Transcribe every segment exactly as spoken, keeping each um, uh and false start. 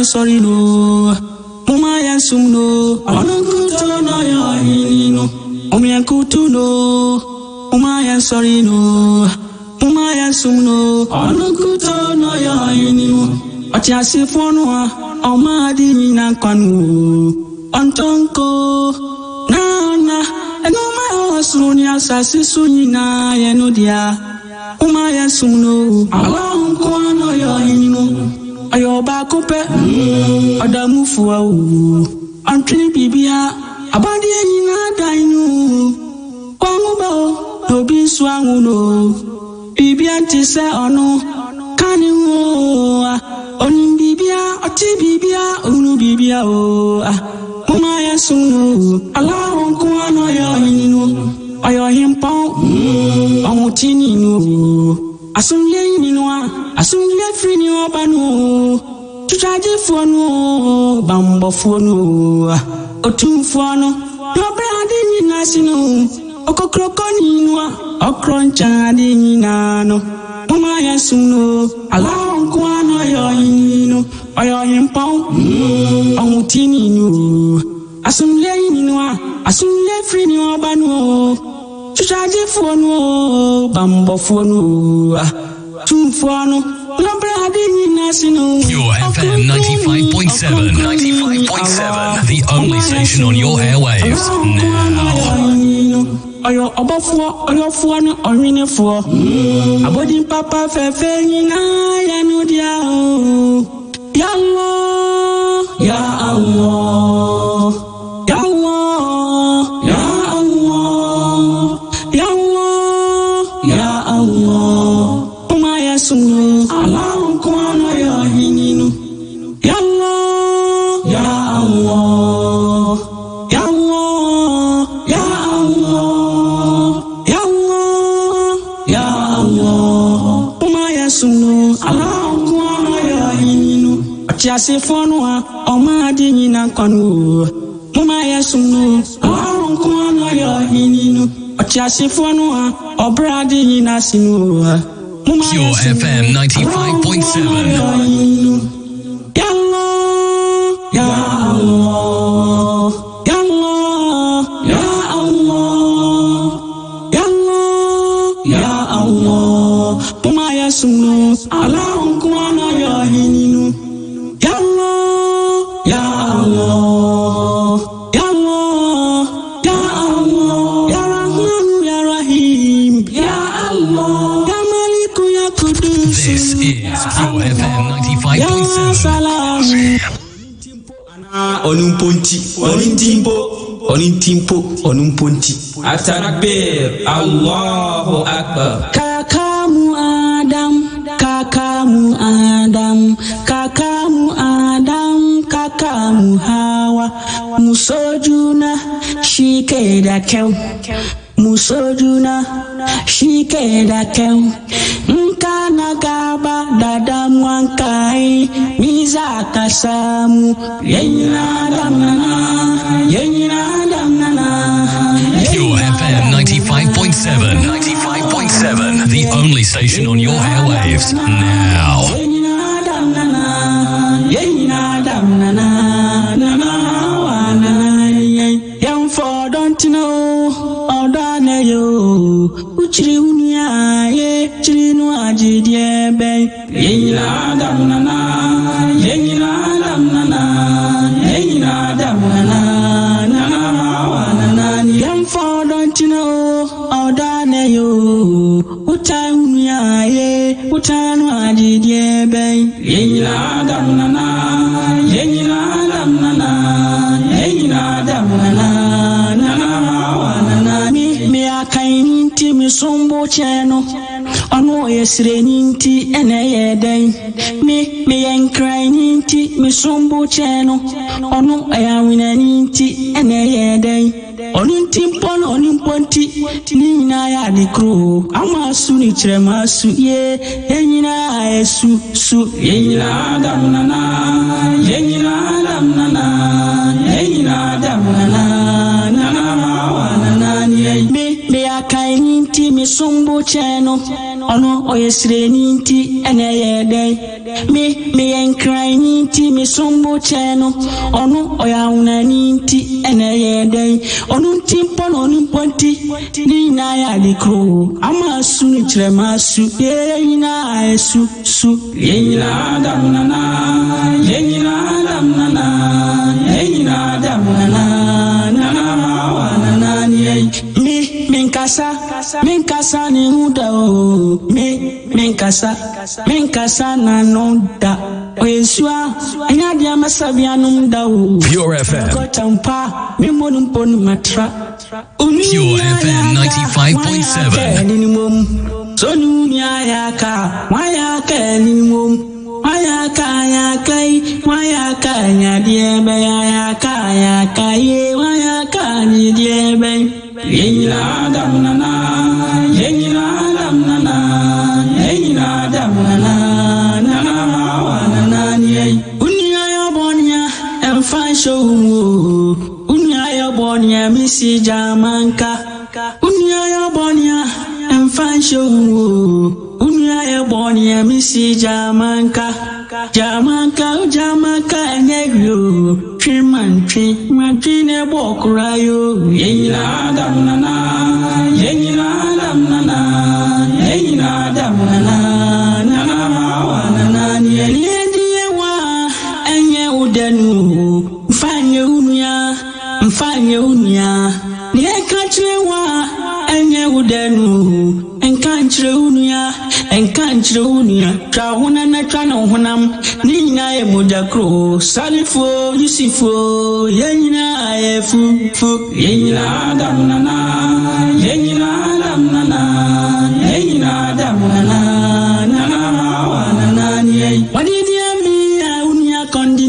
ya sorry no. Muma ya sum no. Onukuto no yo hinino. Omi ya kutu no. Muma ya sorry no. Muma ya sum no. Onukuto no yo hinino. Ochi asifonu wa. Oma di mina kwanu. Ontonko. Na na. Enoma osruni asasi sunyina yenudia. Uma ya sumno Allah nkono yo hinino ayo ba kope adamu fuwa o antri bibia abade nyina dainu kwangu ba obi swangu no bibia ntise ono kani wo oni bibia oti bibia onu bibia o uma ya sumno Allah nkono yo hinino ayo himpo amutini no asumye ni no asumye free ni obanu tujaje fo no bambo fo no otumfo no no brade ni nasino okokroko ni no okroncha de ni na no mama yesuno alonko ano yo yino ayo himpo amutini no asumye ni no asumye free ni obanu tujaje fo no bambo fo no tumfo no no brade ni nasino Your F M ninety-five point seven ninety-five point seven the only station on your airwaves now. Ayo obofo ayo fo no onwene fo abodi papa fefe nyina ya no dia o ya Allah ya Allah ya Allah ya Allah ya Allah ya Allah uma ya sunu Allah kono ya hininu ya Allah ya Allah ya Allah ya Allah ya Allah ya Allah uma ya sunu Allah kono ya hininu atiase fono a oma de nyina kono uma ya sunu Allah kono ya hininu atiase fono a obrade nyina sinu Your F M ninety-five point seven. Ya Allah, Ya Allah, Ya Allah, Ya Allah, Ya Allah, Ya Allah. Uma ya sunu, Allah kuana ya hininu. Ya Allah, Ya Allah, Ya Allah, Ya Allah, Ya Rahman, Ya Rahim, Ya Allah. This is your F M ninety-five point seven. Onumponti, onintimpo, onintimpo, onumponti. Atarakbir, Allahu Akbar. Kakamu Adam, kakamu Adam, kakamu Adam, kakamu Hawa. Musojuna, shike da kel. Musojuna, shike da kel. Nkana gaba dada mwankai miza kasamu yenyina damnana yenyina damnana. Your F M ninety-five point seven ninety-five point seven the only station on your airwaves now. Yenyina damnana yenyina damnana nana wanana yem for don't know odane yo uchiri unia ye chiri no ajidie ben yenyina damnana yenyina damnana yenyina damnana nana wanana yem for don't know odane yo utai unia ye utai no ajidie ben yenyina damnana yenyina damnana yenyina damnana nana wanana mi mi akainti mi sombo cheno ono yesre ninti ene yeden mi mi enkrai ninti mi sombo cheno ono ayawina ninti ene yeden onintimpon onimponti nina ya dikro amasu ni chiremasu ye yenyina esu su yenyina damnana yenyina damnana yenyina damnana nana wanana mi mi akainti mi sombo cheno ono oyesre ninti ene yeden me me en crying ti me sombo cheno ono oya una ninti ene ye den onu timpo no nimponti ni na ya de kro ama su ni chere masu ye na esu su ye na dam na na ye na dam na na ye na dam na na na wa na na ni me minkasa minkasa ni huda o me minkasa minkasa na nonda oyesua anya dia masabia nunda o Pure F M kotampa me monum ponu matra Pure F M ninety-five point seven sonu nya ya ka waya ka ni mom waya ka ya kai waya ka nya dia be ya ka ya ka ye waya ka ni dia be Yeyina dam na na, yeyina dam na na, yeyina dam na na, na na wa na na ni. Unya yo bonya, emfa show mu. Unya yo bonya misi jamanka. Unya yo bonya, emfa show mu. Unya yo bonya misi jamanka. Jamanka, jamanka negro. Triman, triman, trine bokurayo. Yeyina dam na na, yeyina dam na na, yeyina dam na na, na na wa na na ni. Yediye wa enye udenu, mfanye unya, mfanye unya. Ni ekachre wa enye udenu, enkachre unya, enkachre unya. Trauna na trana honam, ni na e mujakro, salifo, yusifo, yeyina e fu fu, yeyina dam na na, yeyina dam na na, yeyina dam na na, na na wa na na ni. Wadidi amia unya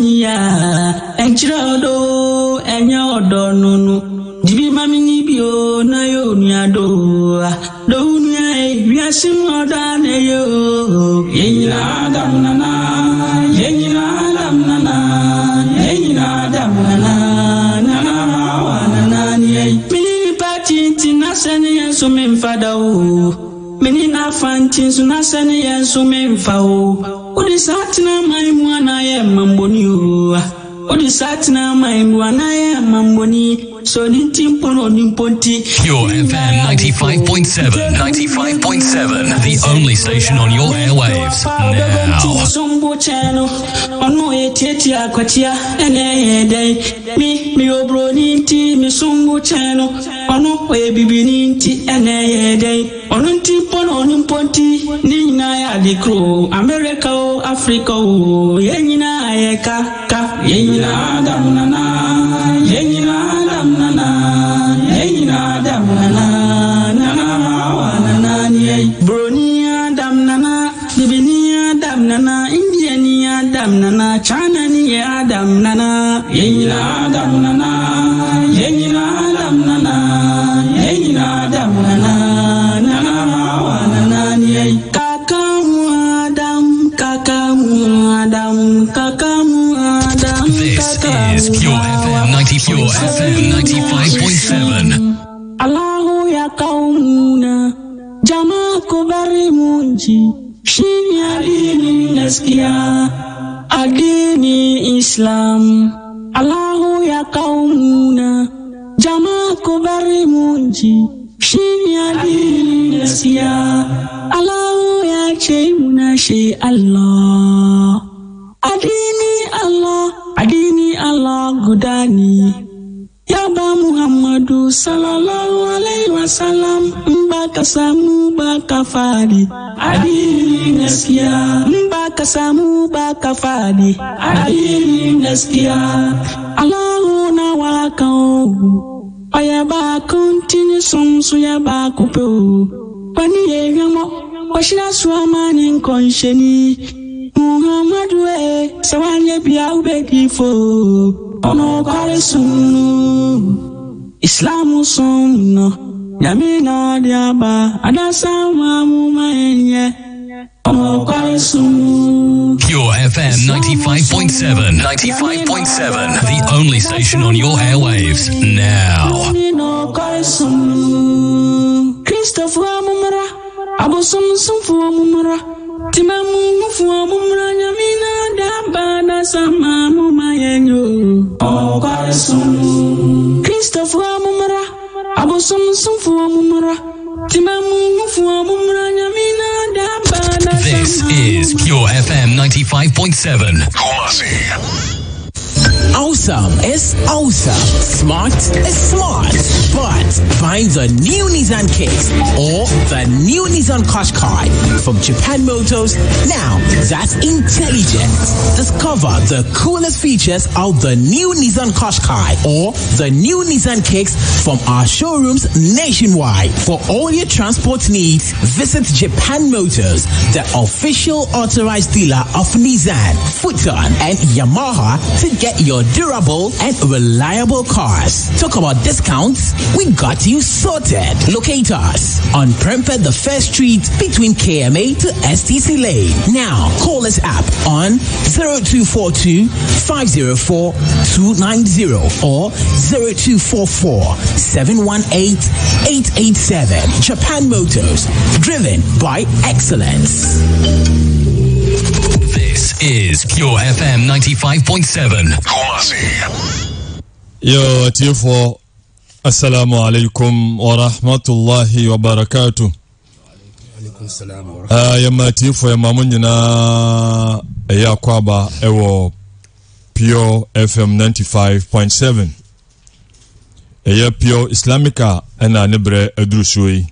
kondinia, enchirodo, enyo odo nunu. Dibi mami ni bio na yo nya do do nya e biasim oda ne yo yeyina dam na na yeyina dam na na yeyina dam na na na na wa na na ni mini party na sene yen so me mfada o mini na fantin so na sene yen so me mfa o odi satina mai mu ana ye mamboni o odi satina mai mu ana ye mamboni. So nintimpo no nimponti. Pure F M ninety-five point seven. ninety-five point seven. The only station on your airwaves now. Sombo channel. Ono eteti akwatia ene day. Mi mi obro ninti mi sombo channel. Ono e bibi ninti ene day. Ono nintimpo no nimponti. Ni na ya dikro. America o Africa o. Yenyina ayeka ka. Yenyina dam na na. Yenyina dam na na, yeyina dam na na, na na wa na na ni. Bronia dam na na, Bibinia dam na na, Indiania dam na na, China ni dam na na, yeyina dam na na, yeyina dam na na, yeyina dam na na, na na wa na na ni. Kakamu Adam, kakamu Adam, kakamu Adam. This is Pure F M ninety Pure F M ninety-five point seven. Allahu ya kaumuna jamaa kubari munji shini adini nasikia adini Islam. Allahu ya kaumuna jamaa kubari munji shini adini nasikia. Allahu ya cheimuna shi Allah adini Allah adini Allah gudani. Yaba Muhammadu sallallahu alaihi wasallam mbaka samu baka fadi adini gaskiya mbaka samu baka fadi adini gaskiya. Allahu na waka aya ba kontini somsu ya ba kupe pani yegamo washira swamani konsheni Muhammadu e sawanye biya ubedifo ono kare sunu Islamu sunno yamina diaba adasa mamu maenye ono kare sunu. Pure F M ninety-five point seven. ninety-five point seven. The only station on your airwaves now. Ono kare sunu Christopher Mumra Abosum Sumfu Mumra Timamu Mufu Mumra Bana sama muma yenyo. Oh, Karesum. Christopher Mumara. Abosum Sumfu Mumara. Timamu Fu Mumra Yamina Dabana. This is Pure F M ninety-five point seven. Kumasi. Awesome is awesome. Smart is smart. But find the new Nissan Kicks or the new Nissan Qashqai from Japan Motors now. That's intelligent. Discover the coolest features of the new Nissan Qashqai or the new Nissan Kicks from our showrooms nationwide. For all your transport needs, visit Japan Motors, the official authorized dealer of Nissan, Futon, and Yamaha to get your durable and reliable cars. Talk about discounts, we got you sorted. Locate us on Prempeh the First Street between K M A to S T C Lane. Now call us up on zero two four two, five zero four, two nine zero or zero two four four, seven one eight, eight eight seven. Japan Motors, driven by excellence. This is Pure F M ninety-five point seven. Kumasi. Yo, Tifo. Assalamu alaikum wa rahmatullahi wa barakatuh. Ah, yama Tifo ya mamunyina ya kwaba ewo Pure F M ninety-five point seven. Eya Pure Islamika ena nebre edrusuyi.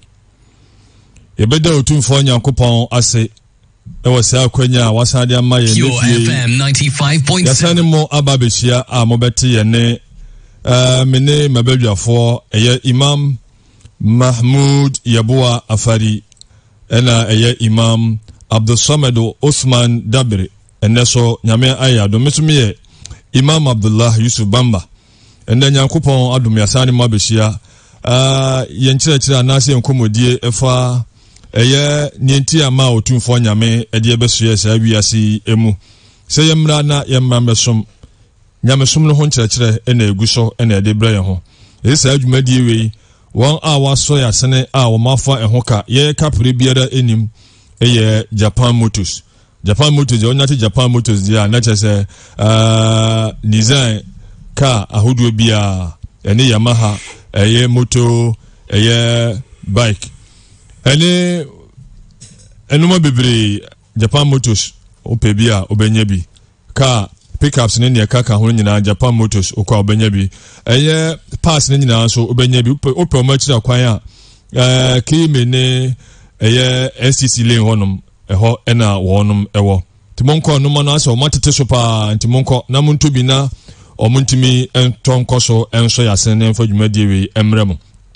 Yebeda utumfo nyankopon ase ewa sa kwenya wasade amaye Pure F M ninety-five point seven. Yasane mo ababeshia a mobeti yene uh, mene mabelwafo eye Imam Mahmoud Yabua Afari ena eye Imam Abdul Samad Osman Dabiri eneso nyame aya do mesumiye Imam Abdullah Yusuf Bamba ende nyankopon adum yasane mo abeshia uh, yenkyerɛkyerɛ anase nkomodie efa eye nienti ama otumfo nyame ede ebesuye sa wiase emu se yemra na yemra mesom nyame som no ho nkyerɛkyerɛ ena eguso ena ede brɛ ye ho esa adwumadie wei won a waso ya sene a wo mafa eho ka ye kapre biara enim eye Japan Motors Japan Motors on nati Japan Motors dia na chese uh, design ka ahodo bia ene Yamaha eye moto eye bike ene enuma bebre Japan Motors opebia obenya bi ka pickups ne ne kaka ho nyina Japan Motors okwa obenya bi eye pass ne nyina so obenya bi ope ma kira kwan a eh kimi ne eye S T C lane honom eho ena wonom ewo timonko no ma na so matete so pa timonko na muntu bi na omuntimi entonko so enso yasen ne mfa dwumadie wi emrem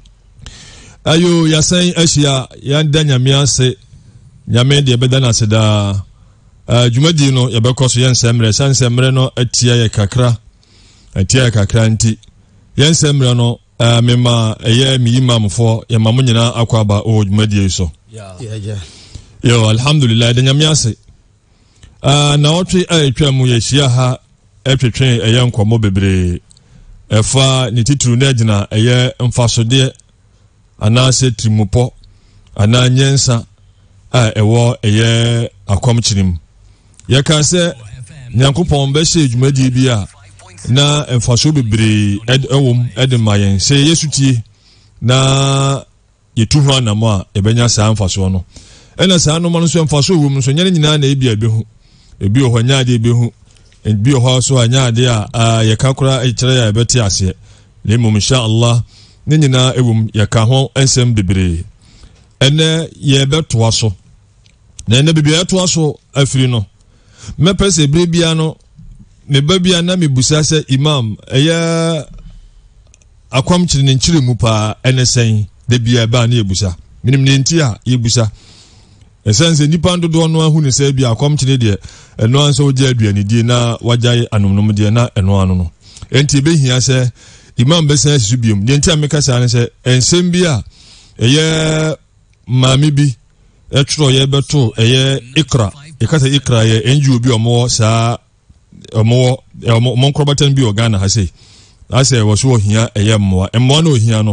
ayo yasen ahia ya danyame ase nyame de beda na seda uh, dwumadi no yebekɔ so yensemre sansemre no atia ye kakra atia ye kakra nti yensemre no uh, mema eye mi imamfo ye mamu nyina akwaba o dwumadi so yeah yeah yo alhamdulillah danyame ase uh, na otwe atwa mu ye hia ha etwetwe eye nkomo bebre efa ni tituru na gina eye mfasode anase trimupo ananyensa a ewo eye akwamchirim yaka se nyankopon be hye dwumadi bia na emfaso bebre ed ewom edemayen se yesutie na yetuhu anamo a ebenya sa emfaso no ena sa no no so emfaso wom so nyane nyina na ebia behu ebi o hwanya de behu ebi o ho so anya de a yakakura ekire ya ebeti ase lemum insha Allah ne nyina ewum yaka ho ensem bebre ene ye beto aso na ene bibia eto aso afiri no mepese brebia no me babia na mebusa se imam eya akwamkyire ne nkyire mu pa ene sen de bia ba na ebusa minim ne nti a yebusa esense nipa ndodo no ahu ne se bia akwamkyire de eno anso oje aduane die na wajai anomnom de na eno ano no enti behia se imam besa subium de nti ameka sa ne se ensem bia eye mami bi etro ye beto eye ikra ikata ikra ye enju bi omo sa omo omo nkrobatan bi ogana ha sei ase wo so ohia eye mmoa mmoa no ohia no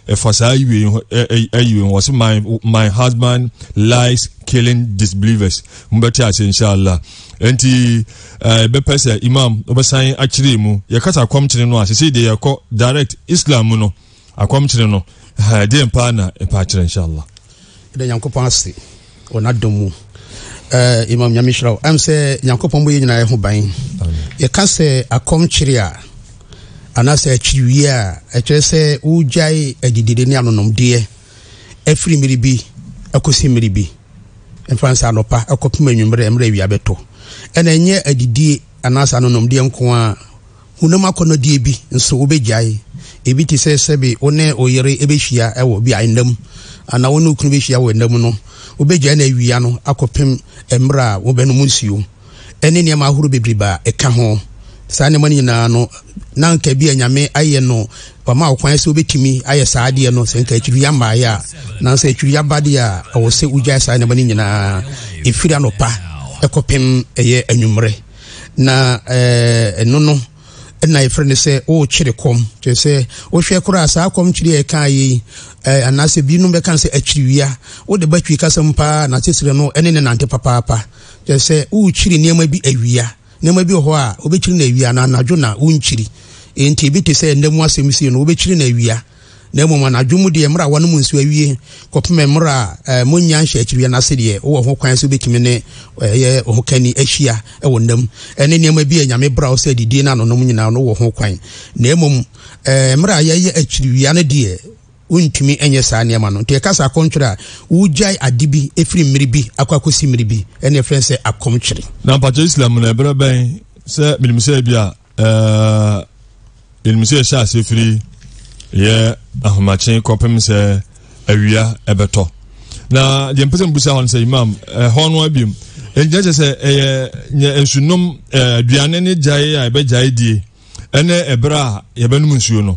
ɛfa saa ayiwe ayiwe was my my husband lies killing disbelievers mbɛte ase inshallah enti bɛpɛ sɛ imam obesan akyire mu yɛkata akwamkyere no asese de yɛkɔ direct islam no akwamkyere no de mpa na ɛpa akyere inshallah de yankopɔn ase ona domu eh imam nyamishraw am sɛ yankopɔn mo yɛnyina yɛ ho ban yɛka sɛ akwamkyere a anase akyiriwie a ɛkyerɛ sɛ wogyae adidide ne anonomdeɛ afiri miribi akosi miribi mfansa anopa akɔpem anwummerɛ mmerɛ awia bɛtɔ ɛna ɛnyɛ adidie anase anonomdeɛ nko a hunam akɔnɔdeɛ bi nso wobɛgyae ebi te sɛ sɛbe wo ne oyere ɛbɛhyia ɛwɔ bi ainam ana wo ne okunu bɛhyia wɔ nam no wobɛgyae na awia no akɔpem mmerɛ a wobɛnom nsuo ɛne nneɛma ahoro bebrebe a ɛka ho saa ne mani na no na nka bi anyame ayɛ no wama okwan sɛ obetimi ayɛ saa de no sɛ nka atwiri amaaya a na sɛ atwiri abade a ɔwɔ sɛ ugya saa ne mani nyina efiri anopa ɛkɔpem ɛyɛ anwumre na eh ɛno no na efre ne sɛ o kyere kom kyɛ sɛ o hwɛ kora saa kom kyere e kan yi eh anase bi no bɛka sɛ akyiriwia o de batwi kasam pa na tesere no ɛne ne nante papa papa kyɛ sɛ o kyiri nneɛma bi awia nneɛma bi ho a obɛkyiri na awia na anadwo na wonkyiri enti bi te sɛ ndemu asɛm sie no obɛkyiri na awia na mmom anadwo mu de mra wano mu nsu awie kɔpem mra monya nhye akyiriwia na se de wo ho kwan so betimi ne ɛyɛ ho kani ahyia ɛwɔ ndam ɛne nneɛma bi anyame bra wo sɛ didi na no nom nyina no wo ho kwan na mmom mra yɛyɛ akyiriwia no de untimi enye saa nneɛma no te kasa akɔntwere a wugyae adibi efiri mmiribi akwakosi mmiribi ɛne efren sɛ akɔmkyere na mpacho islam na ebere ben sɛ milimse bia eh milimse sha asefiri ye ahomachen kopem sɛ awia ɛbɛtɔ na de mpese mbusa hon sɛ imam hɔ no abiem enje sɛ ɛyɛ ensunom aduane ne gyae a ɛbɛgyae die ene ebra yebenum nsuo no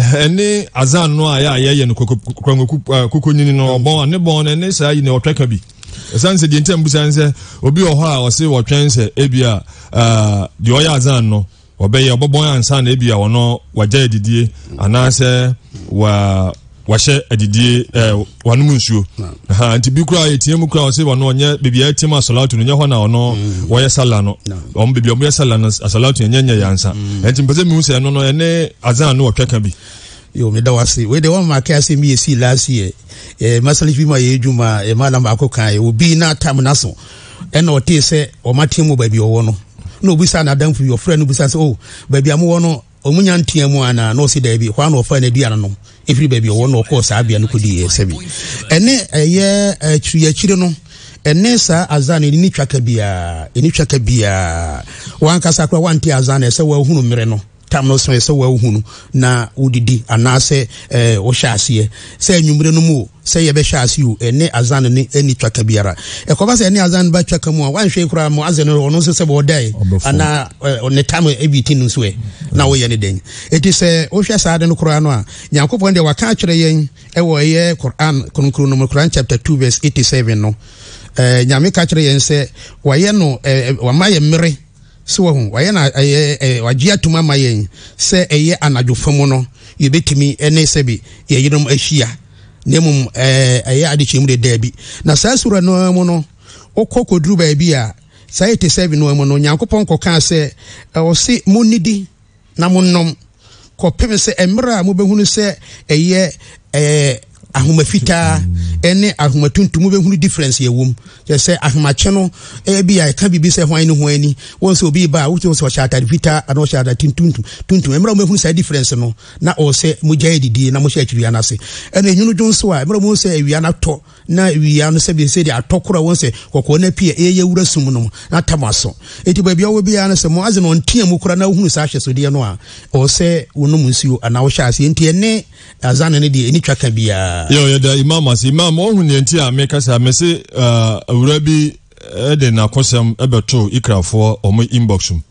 ene azan no aya ayeye no kokonyini no bon ne bon ne saa yi ne otweka bi esanse de ntem busan se obi oho a ose wotwen se ebia ah de oya azan no obeye obobon ansa na ebia wono wagya didie anase wa wahye adidie eh wanum nsuo ha anti bi kura etie mu kura ose wono onye bibia etie ma salatu no nye ho na ono woyɛ sala no om bibia om yɛ sala no salatu nye nye yansa anti mpeze mu se no no ene azan no otweka bi yo me da wase we de one mark ase mi esi last year eh masali bi ma ye djuma e mala ma akokan e obi na tam na so e na ote se o matemu ba bi owo no na obi sa na dan fu your friend obi sa se oh ba bi amu wo no omunya ntiamu ana na o si da bi kwa na ofa na duana no every baby wo no ko sa bia no kodi esebi ene eye atiri akire no ene sa azana ni twaka bia eni twaka bia wan kasa kra wanti azana se wa hunu mere no tam no so se wa hunu na udidi anase eh wo hyase se anwumre no mu se ye be hyase u ene azana ni eni twaka biara e ko ba se ene azana ba twaka mu a wan hwe kra mu azana no no se bo dai ana ne tam ebiti no so e na wo ye ne den eti se wo hwe sa de no kra no a nyankopon de waka kyere yen e wo ye Quran kronkron no Quran chapter two verse eighty-seven no eh nyame ka kyere yen se wa ye no wa ma ye mere so hu wa ye na eh wagia tuma ma yen se eye anadwo fam no ye betimi ene se bi ye yinom ahia nemum eh eye ade chemu de dabi na saa sura no mu no okokodru ba bi a saa eighty-seven no mu no nyankopon koka se o si munidi na munnom kopem se emra mo behunu se eye eh ahumafita ene ahumatuntum behunu difference yewum je se ahumache no e bia ka bibi se hwan ni hwan ni won se obi ba wo se so chata fita ana chata tuntuntum tuntum emra mo behunu se difference no na o se mo gya didi na mo sha atwia na se ene hunu dwonso a emra mo se awia na to na awia no se bi se de atokora won se kokko na pie eye wura sum no na tamaso eti ba bia wo bia na se mo aze no ntia mu kura na hunu sa hye so de no a o se wonum nsuo ana wo sha ase enti ene azana ne de eni twaka bia yo ya da imam as imam o hun enti a me kasa me se awura bi e de na kosem ebeto ikrafo o mo inbox um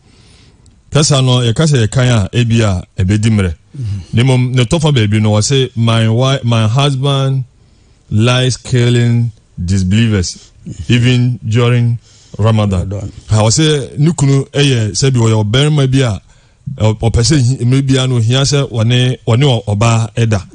kasa no ye kasa ye kan a e bia e be dimre nemom ne tofa baby no say my wife my husband lies killing disbelievers even during Ramadan ha was say nukunu eye say bi wo oberma bi a o pese me bia no hia say wone wone oba eda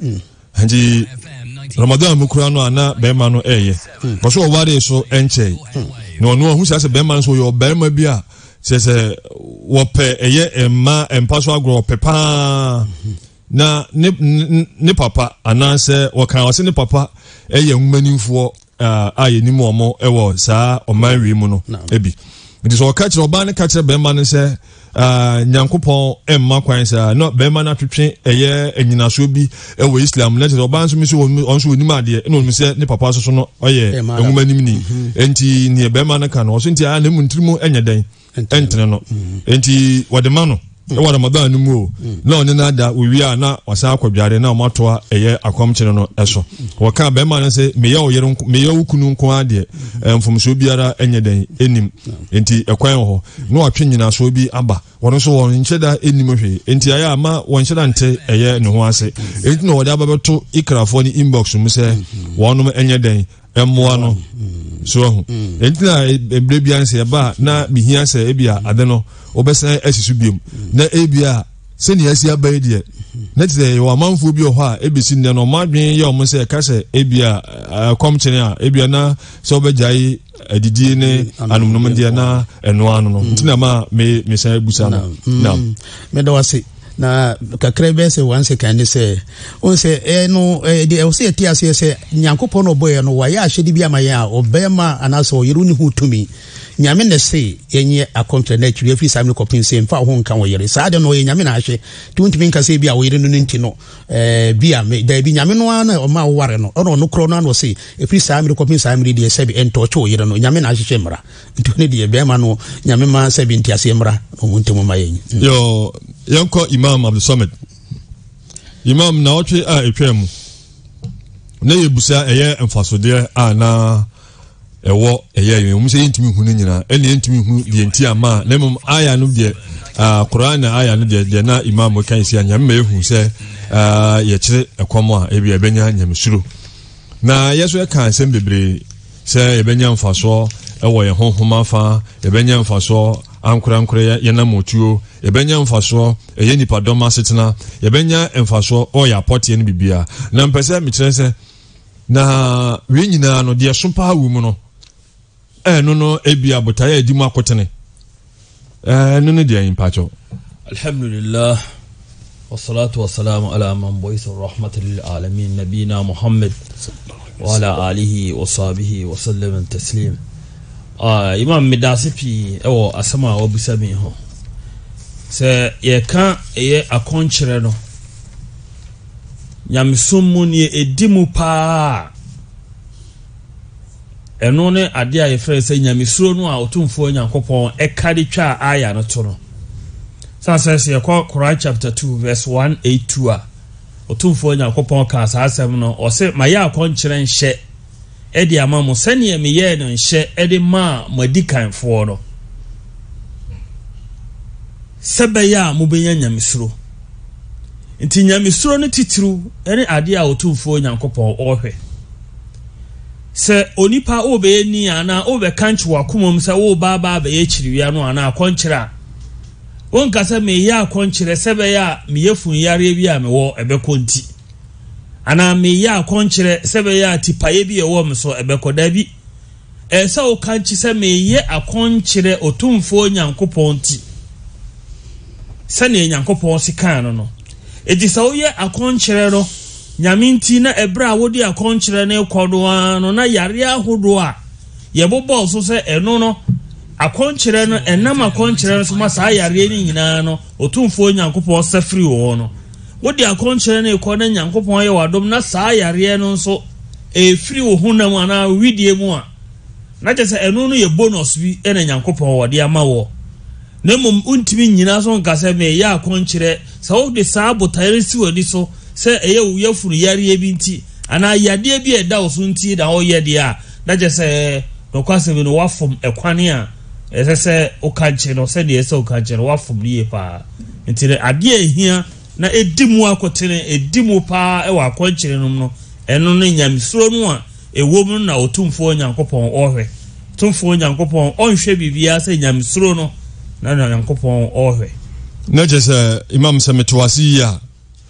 nti Ramadan mukura no ana bema no eye ko so ware so enche no no hu se bema so yo bema bi a se se wo pe eye emma empaso agro pepa na ne ne papa ana se wo kan wo se ne papa eye humanimfo a ye ni mo mo ewo saa omanwi mu no ebi nti so ka kire oba ne ka kire bema no se Uh, nyankopon emma kwan sa no be ma na twetwe eye enyinaso bi ewo Islam na je oba nso mi so onso onim ade no mi se ne papa so so no oye enhumanim ni enti ne be ma na ka no so enti a na mu ntrimu enya den entene no enti wode ma no e wada Ramadan mu o na one na da owi a na wasa akwadware na omatoa eye akwamkye no eso wo ka be ma na se me ye oyere me ye ukunu nko ade mfomso biara enya den enim enti ekwan ho no atwe nyina so bi aba wono so won ncheda enim hwe enti aya ama won ncheda nte eye ne ho ase enti no wode ababeto ikrafo ni inbox mu se wonom enya den emmoa no so ho enti na ebre bia nse ba na mihia se ebia ade no obesa asisu biom na ebia se ne asi abaye de na tse yo amanfo bi ho a ebisi ne no madwen ye omo se ka se ebia komchene a ebia na se obejai adidi ne anumnum de na eno anu no ntina ma me me sai busa no na me do wase na kakrebe se wan se kan se on se e no e de o se ti ase se nyankopon no boye no wa ya hyedi bia ma ya obema anaso yiru ni hutumi nyame ne se yenye akontre na twiri afi sam ne kopin se mfa ho nka wo yere saa de no ye nyame na ahye tuntumi nka se bia wo yere no nti no eh bia me da bi nyame no ana o ma wo ware no ono no kro no no se afi sam ne kopin sam ne de se bi ento cho yere no nyame na ahye mra nti ne de be ma no nyame ma se bi nti ase mra o ntemu ma yenyi yo yanko Imam Abdul Samad Imam na otwe a etwam na yebusa eye emfasode a na ewo eye yen mu se yentimi hu ne nyina ene yentimi hu de enti ama na mum aya no de Quran aya no de de na Imam kan si anya me hu se ye kire ekomo a ebi ebenya nyamsuro na yeso e kan sem bebre se ebenya mfaso ewo ye honhoma fa ebenya mfaso ankura nkura ye na motuo ebenya mfaso eye nipa doma setena ebenya mfaso o ya potie ne bibia na mpese mi kire se na we nyina no de so pa wu mu no eh no no ebia botaya edimu akotene eh no no de impacho alhamdulillah wassalatu wassalamu ala man bu'itha rahmatan lil alamin nabina muhammad wa ala alihi wa sahbihi wa sallam taslim ah imam midasipi ewo asama obusami ho se ye kan eye akonkyere no nyamsummu ne edimu pa eno ne ade a yefre se nyamsuro no a otumfo nyankopon ekade twa aya no to no sanse ye Quran chapter two verse one eighty-two a otumfo nyankopon ka asasem no o se maya akonkyere nhye edi amamo sane me ye no nhye edi ma madikanfo no sebeya mubenya nyamsuro nti nyamsuro no titiru ene ade a otumfo nyankopon ohwe se onipa obe ni ana obe kanchi wakomom se wo baba be ye chiriwia no ana akonkyera wonka se me ya akonkyere sebeya me yefun yare bi a me wo ebekonti ana me ya akonkyere sebeya tipaye bi e wo me so ebekoda bi e se o kanchi se me ye akonkyere otumfo nyankopon ti sane nyankopon sikan no no edi sa wo ye akonkyere no nyaminti na ebra wodi akonkyere ne kodo ano na yare ahodo a yebobo so se eno no akonkyere no enam akonkyere no so ma sa yare ni nyina no otumfo nyankopon safri wo no wodi akonkyere ne kodo nyankopon ye wadom na sa yare no so e free wo hunam ana widie mu a na je se eno no ye bonus bi ene nyankopon wodi ama wo nemum untimi nyina so nkase me ya akonkyere sa wo de sa botare si wodi so se eye wo yafuru yare bi nti ana yade bi eda wo so nti da wo ye de a na je se no kwase me no wafom ekwane a ese se o kanche no se de ese o kanche no wafom liye pa nti ade ehia na edimu akotene edimu pa e wa akonkyere no no eno no nyamsuro no a ewom na otumfo nyankopon ohwe tumfo nyankopon onhwe bibia se nyamsuro no na na nyankopon ohwe na je se imam se metwasi ya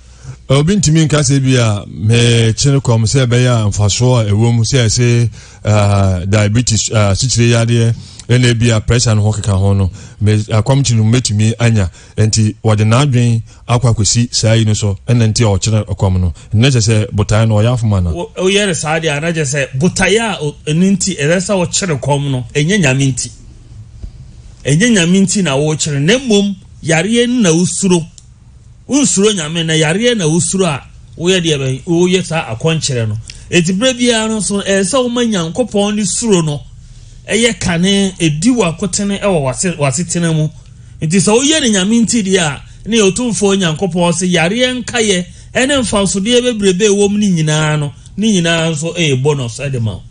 obi ntimi nka se bia me chene kom se be ya mfaso ewo mu se se diabetes sichire yade ene bia pressure no hokeka ho no me akwamti no metumi anya enti wode na adwen akwa kwesi sai no so ene nti o chene akwam no ne je se botai no ya fuma na o yere saade ana je se botaya nti eresa o chene kom no enye nyaminti enye nyaminti na wo chene ne mom yare na usuro unsuro nyame na yare na usuro a wo ye de be wo ye sa akonkyere no eti brebia no so eresa wo manyankopon ni suro no eye kane ediwa kotene ewo wase wasetena mu nti so ye ne nyame nti dia ne otumfo nyankopon se yare nkaye ene mfanso de bebrebe wom ni nyina no ni nyina so e bonus edema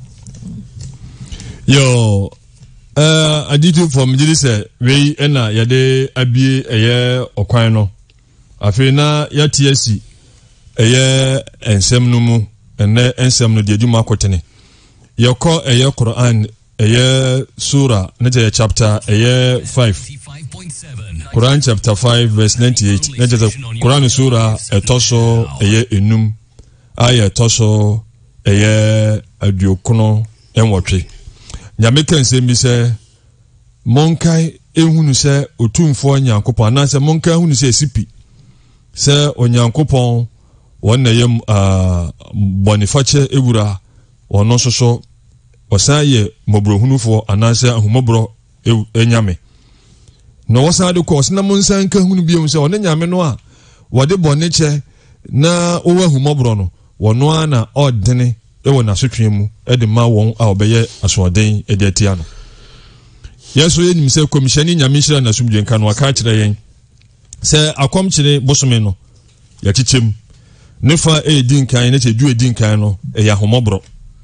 yo uh aditu from jidise we ena yade abie eye okwan no afi na ya T S C eye ensem no mu ene ensem no de adwuma kotene yeko eye Quran eye sura neje chapter eye five Quran chapter five verse ninety-eight neje Quran sura etoso eye enum aya etoso eye adiokono enwotwe nyameka nsem bi se monkai ehunu se otumfo nyankopon na se monkai ehunu se sipi se onyankopon wonna yem uh, bonifache ewura ono soso wasaye mobrohunufo anase ahumobro enyame no wasade ko osna monsan ka hunu biom se one nyame no a wode boneche na owa ahumobro no wono ana odene ewo na sotwe mu e de ma won a obeye asoden e de atia no yeso yenim se komishani nyame hira na sumdwen kan waka kire yen se akom kire bosome no ya chichem nefa e din kan ne che du e din kan no e ya homobro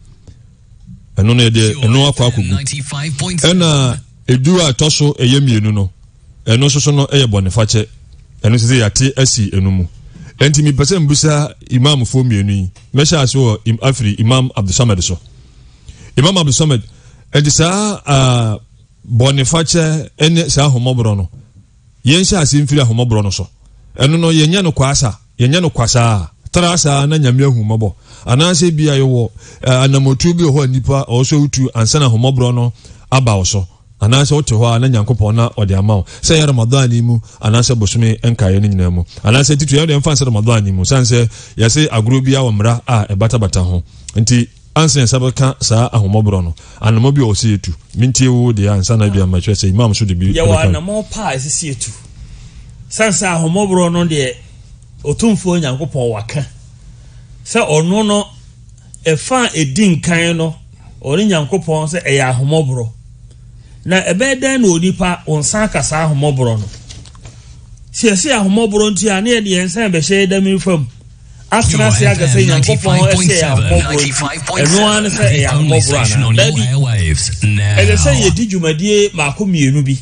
eno ne de eno akwa akugu ena edu atoso eye mienu no eno soso no eye bonifache eno se ya ti asi enu mu enti mi pese mbusa imam fo mienu yi mesha so im afri imam Abdulsamad so imam Abdulsamad enti sa uh, bonifache ene sa homobro no yensha asimfiri homobro no so eno no yenya no kwasa yenya no kwasa trasa na nyame ahumabo anase bia yewo anamotu bi ho nipa oso utu ansana homobro no aba oso anase ote ho na nyankopon na ode amawo se ya Ramadan mu anase bosome enkaye ni nyina mu anase titu ya de mfanse Ramadan mu sanse yase agro bia wo mra a ebata bata ho nti ansen sabaka sa ahomobro no anamo bi osi etu mintie wo de ansana bia ma twese imam so de bi ya wa anamo pa esi etu sanse ahomobro no de otumfo nyankopon waka se ono no efa edin kan no ori nyankopon se eya ahomobro na ebeden no onipa onsan kasa ahomobro no se se ahomobro nti ane e de ensan be hye da mi fam asra se aga se nyankopon e se ahomobro eno an se eya ahomobro na dabi e se ye di djumadie maako mienu bi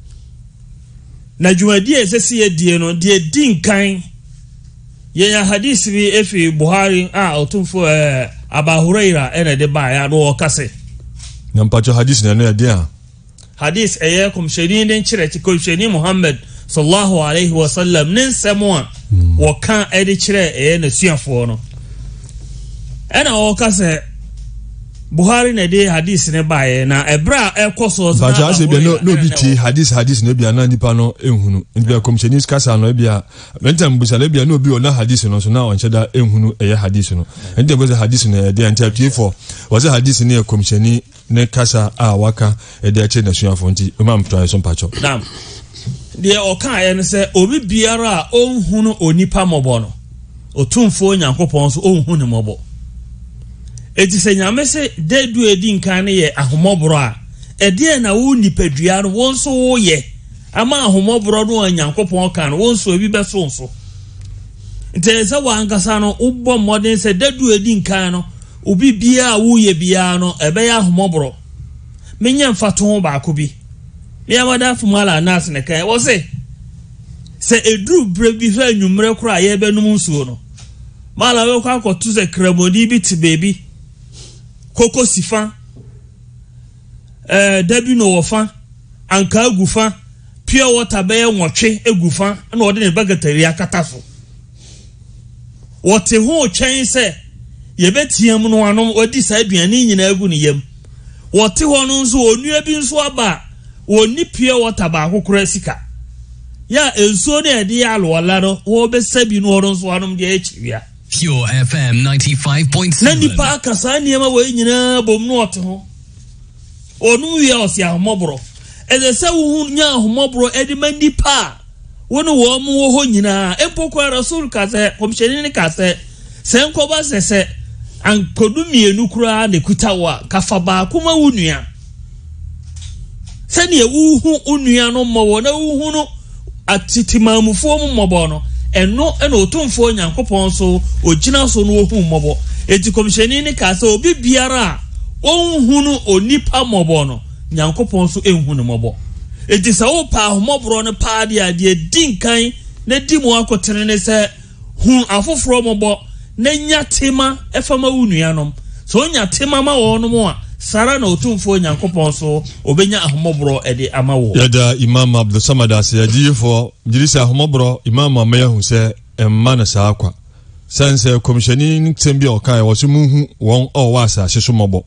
na djumadie se se ye die no de din kan yenya hadisi bi efi Buhari a otumfo eh Aba Huraira ene de ba ya do kase nyampacho hadisi na no dia hadis eye komsheni den chire ti komsheni Muhammad sallallahu alaihi wasallam nin semwa wo kan e de chire eye na suafo no ena o kase Buhari na de hadisi ne ba ye na ebra e koso so na ba no no bi ti hadisi hadisi ne bia na nipa no ehunu nbia komsheni kasa no bia mentam busale bia no bi ona hadisi no so na on cheda ehunu eye hadisi no ente bo hadisi ne de ante twenty four was hadisi ne komsheni ne kasa a waka e de ache na suafo nti imam try so mpacho nam de o kan ye ne se obi biara a onhunu onipa mobo no otumfo nyankopon so onhunu mobo eti se nyame se dedu edi nkan ne ye ahomobro a ede na wo nipadua no won so wo ye ama ahomobro no nyankopon kan won so bi be so so nte se wa ankasa no ubbo modern se dedu edi nkan no obi bia wo ye bia no ebe ya ahomobro menya mfato ba ko bi me amada fumala nas ne kan wo se se edru bre bi fa nwumre kura ye be num nsuo no mala we kwa ko tu se kremodi bi ti baby koko sifa eh dabi no wofa anka agufa pure water be nwotwe agufa na ode ne bagatari akata so wote ho twɛn sɛ yɛbɛtiam no anom odi saa aduane nyina agu ne yam wote ho no nso onua bi nso aba oni pure water ba akokora sika ya enso ne ade alwala no wo besabi no horo nso anom de achiwia Pure F M ninety-five point seven. na nipa kasa niema wo nyina bom no wote ho onu wi osi ahomobro eze se wo nya ahomobro edi mandi pa wono wo mu wo ho nyina empokwa rasul kase komsheni ni kase senko ba sese an kodumienu kura ne kutawa kafa ba kuma wunua sani ewuhu unua no mmowo na wuhu no atitimamufo mu mmobo no eno ena otumfo nyankopon so ogina so no ohu mmobo eti komsheni ni kase obi biara onhu no onipa mmobo no nyankopon so enhu no mmobo eti sa wo pa ahomobro no pa de ade dinkan na di mu akotere ne se hu afoforo mmobo na nya tema efama wunuanom so nya tema ma wo no mo a sara na otumfo nyankopon so obenya ahomobro ede ama wo yada imam Abdul Samad asiyadi for jirisa ahomobro imam amaya hu se emma na sa akwa sanse komishani ntembi okai wo se muhu won o wa sa hyeso mobo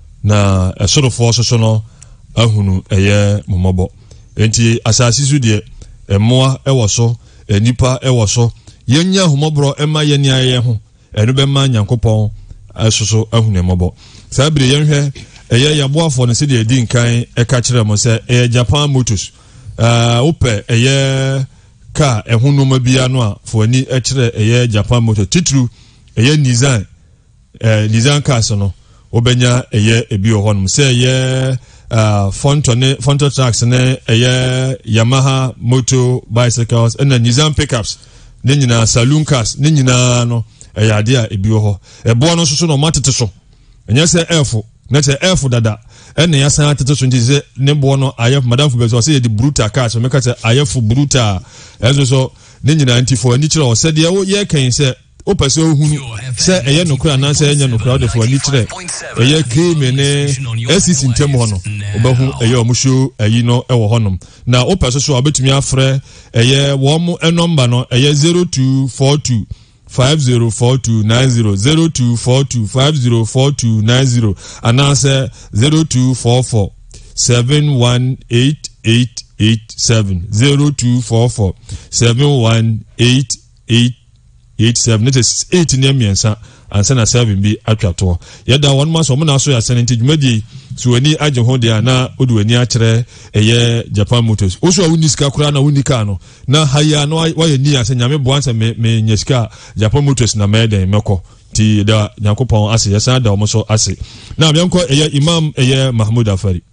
na esorofo so so no ahunu eye momobo enti asasi su de emmoa ewo so enipa ewo so yenya ahomobro emma yeni aye ho enu be ma nyankopon asoso ahunu mobo sabire yenhwe eye yaboafo ne se de edi nkan e ka kire mo se eye Japan Motors uh upe eye ka ehunu ma bia no a fo ani e kire eye Japan Motors titru eye Nissan eh Nissan cars no obenya eye ebi ohonum se eye uh Fontone Fonto Trucks ne eye Yamaha Motor Bicycles and Nissan pickups ne nyina saloon cars ne nyina no eye ade a ebi oho ebo no so so no matete so enya se elfo na se elfo dada ene ya san atete so nti ne bo no ayef madam fu bezo se ye di brutal cars me ka se ayef brutal ezo so ne nyina nti fo ani kire o se de ye kan se o pese ohunu se eye nokura na se enya nokura de fo ani kire eye game ne esisi ntem ho no obahu eye omusho ayi no ewo honom na o pese so obetumi afre eye wo mu number no eye zero two four two five zero four two nine zero zero two four two five zero four two nine zero and answer zero two four four seven one eight eight eight seven zero two four four seven one eight eight eight seven. It is eight in the and send a seven be at your yada one month or more so as an intermediate so any agent hold there na odu any atre a year Japan Motors also uniska kurana unikano na haya no why ni ase nyame boansa me me nyeska Japan Motors na mede meko ti da Yakopon ase yesa da omoso ase na bianko eye Imam eye Mahmoud Afari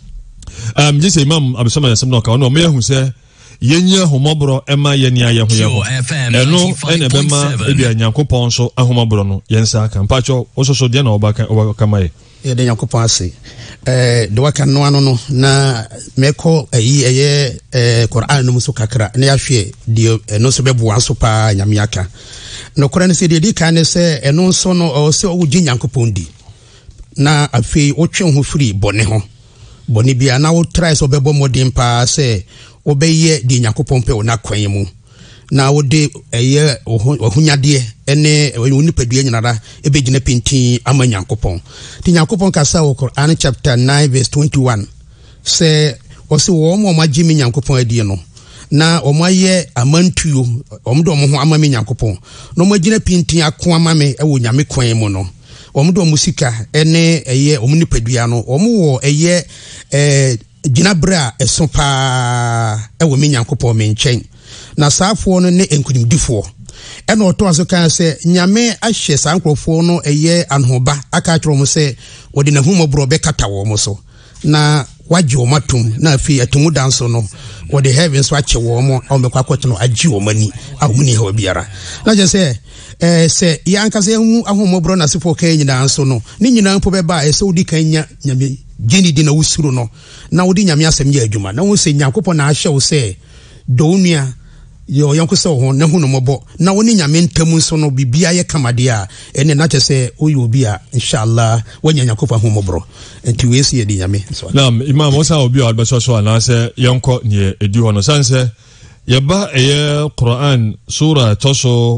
um just Imam abisoma yasem no ka no me hu se yenya homobro ema yeni aye ho yeho eno ene bema ebia Yakopon so ahomobro no yensa kan pacho ososo de na obaka obakamaye ye de Yakopon ase eh de waka no ano no na meko ayi eye eh Quran no muso kakra na yahwe de eno so bebo anso pa nyame aka no Quran se de di kan se eno so no o se o gi Yakopon di na afi o twen ho firi bone ho bone bia na wo try so bebo modin pa se obeye di Yakopon pe ona kwan mu na wo de eye ohunyade ene onipadua nyinara ebegina pintin ama Yakopon ti Yakopon kasa wo Quran chapter nine verse twenty-one se o se wo mo magimi Yakopon adi no na o maye amantuo o mdo mo ho ama me Yakopon no magina pintin ako ama me e wo nyame kwan mu no o mdo musika ene eye o munipadua no o mo wo eye eh ginabra esopa e wo me Yakopon me nchen na saafo no ne enkudimdifo ena oto aso kan se nyame ahye sankrofo no eye anhoba aka tworo mo se wode na humobro be kata wo mo so na waje o matum na afi atumu danso no wode heavens wache wo mo o me kwakoto no agi wo mani ahumni ha biara na je se eh se yanka se hu ahumobro na sefo kan nyina anso no ni nyina mpo be ba e se wodi kan nya nyame gini di na wusuru no na wodi nyame asem ya adwuma na wo se Yakopon na ahye wo se donia yo yanko se ho na hu no mobo na woni nyame ntamu so no bibia ye kamade a ene na chese oyi obi a inshallah wanya Yakopon hu mobro enti we se ye di nyame so na imam osa obi a albaso so na se yanko ne edi hono sanse ye ba eye Quran sura toso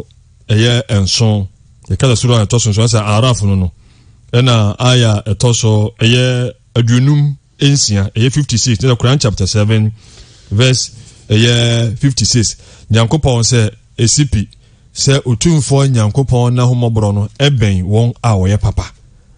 ɛyɛ enson yɛkasa sura ɛtɔ so nso sɛ araf no no ɛna aya ɛtɔ so ɛyɛ aduonum ensia ɛyɛ fifty-six ɛna Quran chapter seven verse ɛyɛ fifty-six nyankopɔn sɛ esipi sɛ otumfo nyankopɔn na homɔborɔ no ɛbɛn wɔn a wɔyɛ papa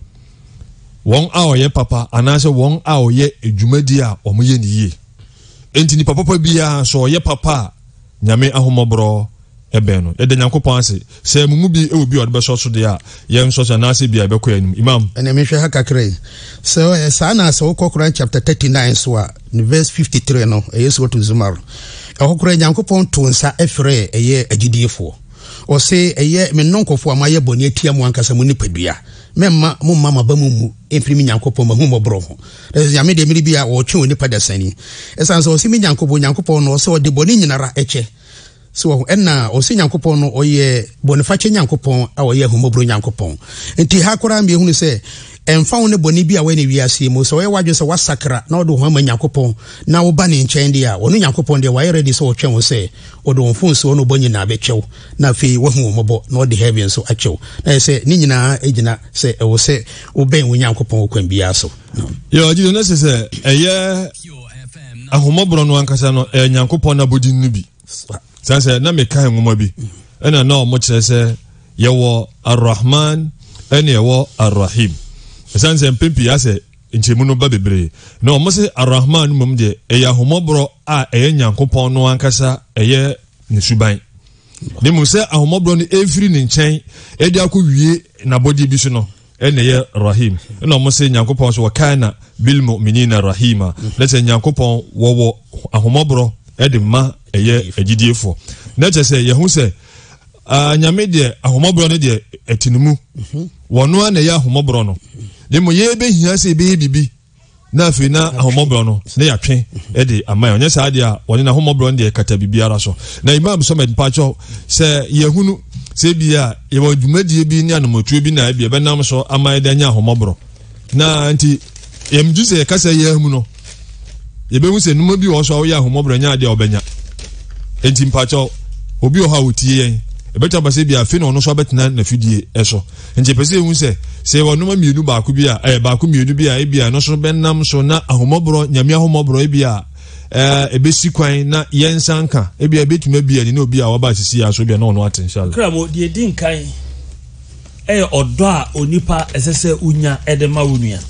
wɔn a wɔyɛ papa anaasɛ wɔn a wɔyɛ adwumadi a wɔn yɛ niye enti nipa papa biara so ɔyɛ papa a nyame ahomɔborɔ ɛbɛn no ɛda nyankopɔn ase sɛ mumu bi ɛwɔ bi a ɔde bɛsɔ so deɛ a yɛn nsɔ so anaasɛ bi a ɛbɛkɔ anim imam ɛna mehwɛ ha kakra yi sɛ saa na sɛ wokɔ Quran chapter thirty-nine so a verse fifty-three no ɛyɛ so to Zumar ɛhɔ koraa nyankopɔn to nsa ɛfrɛ ɛyɛ agyidiefo ɔse ɛyɛ me nonkɔfo a mayɛ bɔne atia mu ankasa mu nipadua memma mo mama ba mu mu emfiri me nyankopɔn ma hu mɔborɔ ho ɛsɛ nyame de mmiri bi a wɔtwe onipa dasani ɛsan sɛ ɔse me nyankopɔn nyankopɔn no ɔsɛ ɔde bɔne nyinara ɛkyɛ so ɛna ɔse nyankopɔn no ɔyɛ bɔnefakyɛ nyankopɔn a ɔyɛ ahomɔborɔ nyankopɔn nti ha koraa mmiɛhunu sɛ ɛmfa wo ne bɔne bi a wɔne wiase mu sɛ ɔyɛ wadwe sɛ wasakra na ɔde ho ama nyankopɔn na woba ne nkyɛn deɛ a ɔno nyankopɔn deɛ wayɛ ready sɛ ɔtwɛn wo sɛ ɔde wo mfo nso ɔno bɔ nyinaa bɛkyɛw na afei wahu wo mmɔbɔ na ɔde heaven nso akyɛw na ɛsɛ ne nyinaa ɛgyina sɛ ɛwɔ sɛ wobɛn wo nyankopɔn wɔ kwan biara so yɛ ɔgye no sɛ sɛ ɛyɛ ahomɔborɔ no ankasa no ɛyɛ nyankopɔn na bɔdi no bi san sɛ na meka nwoma bi ɛna na ɔmo kyerɛ sɛ yɛwɔ arrahman ɛne yɛwɔ arrahim ɛsan sɛ mpempi asɛ nkyɛmu no ba bebree na ɔmo sɛ arrahman no mmom deɛ ɛyɛ ahomɔborɔ a ɛyɛ nyankopɔn no ankasa ɛyɛ ne suban ne mu sɛ ahomɔborɔ no ɛfiri ne nkyɛn ɛde akɔ wie n'abɔdeɛ bi so no ɛna ɛyɛ rahim ɛna ɔmo sɛ nyankopɔn so wɔkaana bil mu'minina rahima na sɛ nyankopɔn wɔwɔ ahomɔborɔ ɛde ma ɛyɛ agyidiefo na kyerɛ sɛ yɛho sɛ nyame deɛ ahomɔborɔ no deɛ ɛtinumu wɔno a na ɛyɛ ahomɔborɔ no ne mu yɛbɛhia sɛ ɛbɛyɛ bibi na afei na ahomɔborɔ no na yɛatwe ɛde ama yɛ ɔnyɛ saa deɛ a wɔne na ahomɔborɔ no deɛ kata biribiara so na imam sɔmɛd mpakyɛw sɛ yɛhunu sɛ bi a yɛwɔ dwumadie bi ne anomotuo bi na ɛbi ɛbɛnam so ama yɛde anya ahomɔborɔ na nti yɛmgye sɛ yɛka sɛ yɛahu no yɛbɛhu sɛ noma bi wɔ so a woyɛ ahomɔborɔ nya adeɛ a ɔbɛnya enti mpakyɛw obi wɔ hɔ a wɔtie yɛn ɛbɛtɔ basɛ bi afei na ɔno so abɛtena n'afidie ɛso nti pɛ sɛ ɛhu sɛ sɛ yɛwɔ noma mmienu baako bi a ɛyɛ baako mmienu bi a ebi a ɛno so bɛnam so na ahomɔborɔ nyame ahomɔborɔ ebi a ɛɛ ɛbɛsi kwan na yɛnsa nka ebi a ɛbɛtuma bi a ne na obi a waba asisi a so bi a na ɔno ate inshallah kramo deɛ di nkan ɛyɛ ɔdɔ a onipa ɛsɛ sɛ unya ɛde ma wo nua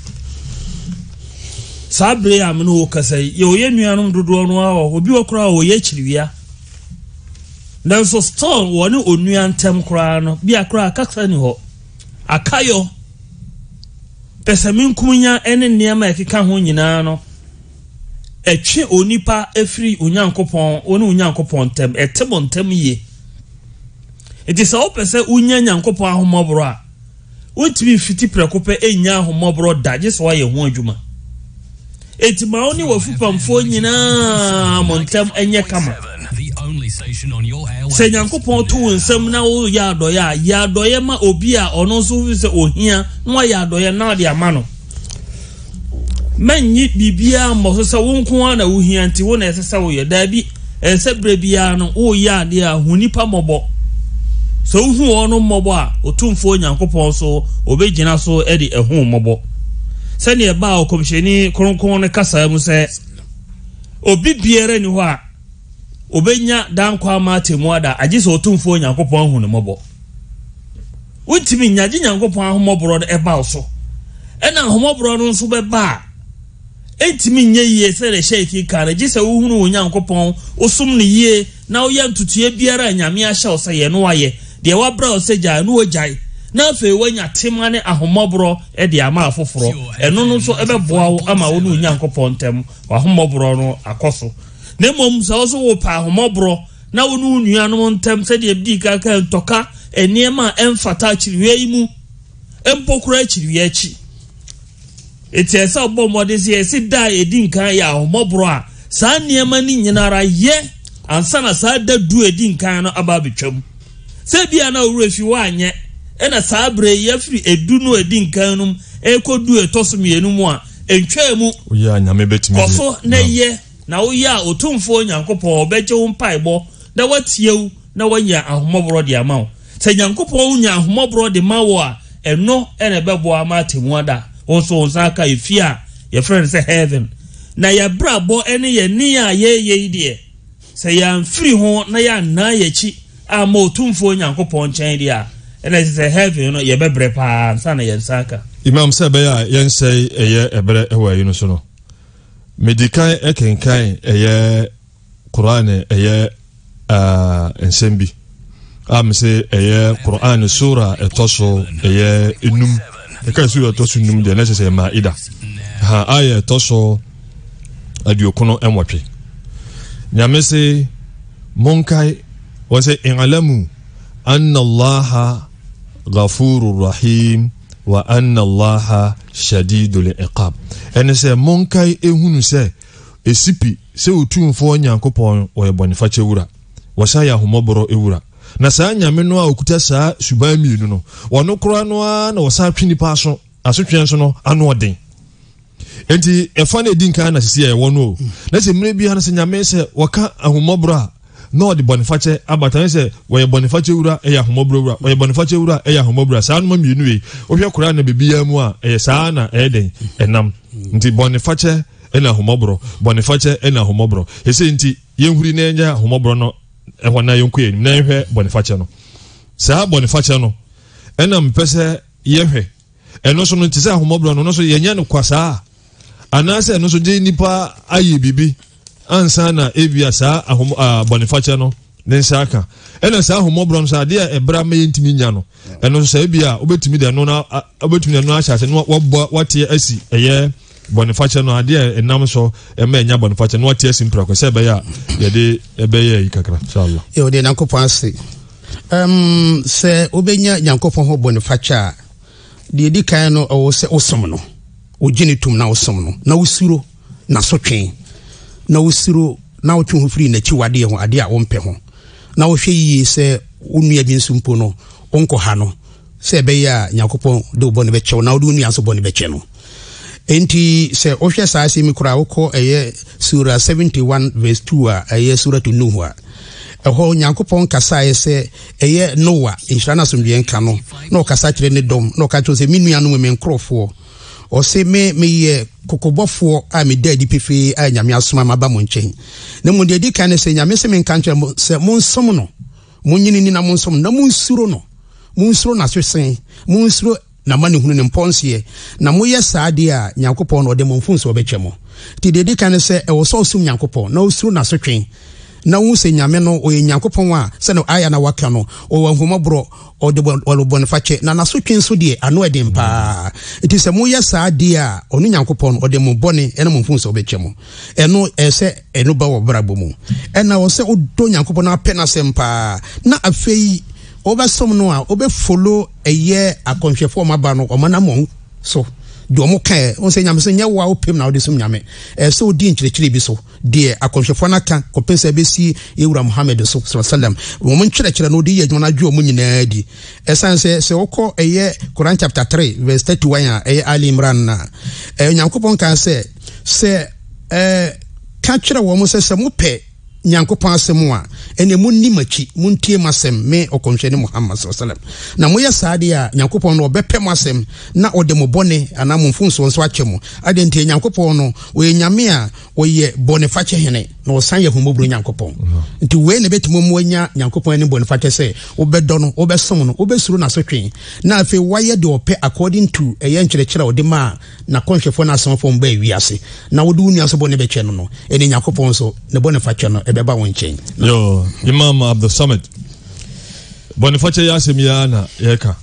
saa bere a me no wo kasa yɛ oyɛ nuanom dodoɔ no a obi wɔ kora a oyɛ kyiriwia nanso still wɔne onua ntɛm koraa no bi akora akasa ni hɔ akayo pɛsɛmi nkumunya ɛne nneɛma ɛkeka ho nyinaa no ɛtwe onipa efiri onyankopɔn one onyankopɔn ntɛm ɛtebo ntɛm yie eti sɛ wopɛ sɛ unya nyankopɔn ahomɔborɔ a wontumi fiti prɛko pɛ enya ahomɔborɔ da gye sɛ wayɛ ho adwuma eti ma oni wafupamfo nyinaa mo ntɛm ɛnyɛ kama sɛ nyankopɔn to nsɛm na wo yɛ adɔyɛ a yɛ adɔyɛ ma obi a ɔno nso sɛ ohia na wayɛ adɔyɛ na ɔde ama no manyi bibia mmɔ so sɛ wo nko a na wohia nti wo na ɛsɛ sɛ woyɛ daabi ɛsɛ berɛ biara no woyɛ adeɛ a ho nipa mmɔbɔ sɛ wohu ɔno mmɔbɔ a ɔtumfoɔ nyankopɔn so obɛgyina so de ɛho mmɔbɔ sɛdeɛ ɛbaa ɔkɔmhyɛni kronkron no kasa mu sɛ obi biara ni hɔ a obenya dankwa ama temu ada agye sɛ otumfo nyankopɔn ahu ne mɔbɔ wontimi nyagye nyankopɔn ahomɔborɔ no ɛba so ɛna ahomɔborɔ no nso bɛba entimi nye yie sɛ de hyɛ ka na gye sɛ wohunu wo nyankopɔn osom ne yie na woyɛ ntutue biara nyame ahyɛ wo sɛ yɛ no wayɛ deɛ wabra wo sɛ gyae no wagyae na afei wanya tema ne ahomɔborɔ ɛde ama afoforɔ ɛno no nso ɛbɛboa wo ama wo ne wo nyankopɔn ntam ahomɔborɔ no akɔ so na mmom sɛ wo so wo pa ahomɔborɔ na wo ne wo nuanom ntam sɛdeɛ bidi kaka ntɔka nneɛma a ɛmfata akyiriwia yi mu ɛmpokora akyiriwia akyi eti ɛsɛ ɔbɔ mmɔde sɛ yɛsi da a yɛdi nkan yɛ ahomɔborɔ a saa nneɛma no nyinara yɛ ansa na saa da du edi nkan no aba abɛtwam sɛ bia na owurɛ fi wɔ anyɛ ɛna saa bere yɛfiri edu no edi nkan no ɛkɔdu ɛtɔ so mmienu mu a ɛntwaa mu woyɛ anyame bɛtumi kɔso na yɛ na woyɛ a otumfoɔ nyankopɔn ɔbɛgye wo mpaebɔ na watiew na wanya ahomɔborɔ de ama wo sɛ nyankopɔn unya homobro de mawo a ɛno ɛna bɛboa amate mu ada also nsaka efi a ye friend say heaven na ya brabo ene ye ni a ye ye die sɛ ya mfiri ho na ya na ye chi a ma otumfo nyankopɔn nkyɛn dia ɛna sɛ heaven no ye bebre pa nsa na ye nsaka imam sɛ bɛ ya yen sɛ ɛyɛ ɛbrɛ ɛwɔ yi no so no medikai ɛkenkan ɛyɛ Quran ɛyɛ ah ensembi am se ɛyɛ Quran sura etoso ɛyɛ enum ɛka sura etoso enum de na sɛ Maida ha aya etoso adiokono enwatwe nyame se monkai wase inalamu anna allaha ghafurur rahim wa anna allaha shadidul iqab ene se monkai ehunu se esipi se otumfo nyankopɔn o yebonifache wura wasa ya homoboro ewura na saa nyame no a okuta saa suban mienu no wono kora no a na wasa twini pa so asotwen so no ano odin enti efa na edinka na sisi ya wono na se mre bi ha na se nyame se waka ahomoboro a na odi bonifache abatan se woye bonifache wura eya ahomoboro wura woye bonifache wura eya ahomoboro saa no mienu we ohwe kora na bebia mu a eye saa na eden enam nti bonifache ena ahomoboro bonifache ena ahomoboro ese nti yenhuri na enya ahomoboro no ehwa na yonko yenim na ehwe bonifache no saa bonifache no ena mpese yehwe eno so no ntise ahomoboro no no so yenya no kwasa anase eno so je nipa aye bibi ansa na ebia saa ahom bonifache no ne nsaka ena saa ahomoboro no saa de ebra me yentimi nya no eno so saa ebia obetimi de no na obetimi de no ahyase no wabɔ wate asi eye boniface no ade enam so ema enya boniface no wate simpra ko se be ya ye de ebe ye ikakra inshallah yo de nankopon ase um se obenya nyankopon ho boniface a de di kan no o se osom no ogini tum na osom no na usuro na sotwen na usuro na otwe ho firi na chi wade ho ade a wompe ho na wo hwe yi se onua bi nsumpo no onko ha no se be ya nyankopon de obone be chew na wo onua so bone be che no enti se ohwe saa se mi kura wokɔ ɛyɛ sura seventy-one verse two a ɛyɛ sura to nuhu a ɛhɔ nyankopɔn kasa yɛ sɛ ɛyɛ noa nhyira na somdwe nka no na ɔkasa kyerɛ ne dɔm na ɔka kyerɛ sɛ me nua no me nkorɔfoɔ ɔse me me yɛ kokobɔfoɔ a me da di pefe a nyame asoma maba mo nkyɛn na mo de di kan ne sɛ nyame se me nka kyerɛ mo sɛ mo nsom no mo nyini ni na mo nsom na mo nsuro no mo nsuro na swesen mo nsuro na mane hunu ne mponsie na moye saade a nyankopɔn no ɔde mo mfunso obɛkyɛ mo ti de de kan sɛ ɛwɔ so sum nyankopɔn na osuru na sotwen na wo se nyame no o nyankopɔn a sɛ no aya na waka no o wanhomobro o de bonfache na na sotwen so de ano ɛden pa iti sɛ moye saade a ɔno nyankopɔn ɔde mo bɔne ɛna mo mfunso obɛkyɛ mo ɛno ɛsɛ ɛno ba wɔ brabo mu ɛna wo sɛ odo nyankopɔn na pɛ na sempa na afei oba som no a obe follow eye akonhwefo maba no omanamon so de omo kan on se nyame se nya wa opem na ode som nyame e se odi nkyerɛkyerɛ bi so de akonhwefo na kan kopensa besi ewura Muhammad so sallam wo mo nkyerɛkyerɛ no odi ye adwuma na dwo mo nyinaa di esan se se wokɔ eye Quran chapter three verse thirty-one a eye Ali Imran na e nyankopɔn kan se se eh ka kyerɛ wo mo se se mo pɛ nyankopɔn asɛm a ene munni machi muntie masɛm me okonhwene Muhammad sallallahu alaihi wasallam na moyɛ saade a nyankopɔn no obɛpɛ masɛm na ode mo bɔne ana mo mfunso nso akyɛ mo ade ntie nyankopɔn no oye nyame a oye bɔne fakyɛ hene na osan yɛ homobro nyankopɔn nti we ne betimo mo anya nyankopɔn ne bɔne fakyɛ sɛ obɛdɔ no obɛsom no obɛsuru na sotwen na afei wayɛ de opɛ according to ɛyɛ nkyerɛkyerɛ ode ma na konhwefo na asomfo mba wiase na wode unia so bɔne bɛkyɛ no no ene nyankopɔn so ne bɔne fakyɛ no beba won chain yo Imam Abdul Samad boniface ya semia na yeka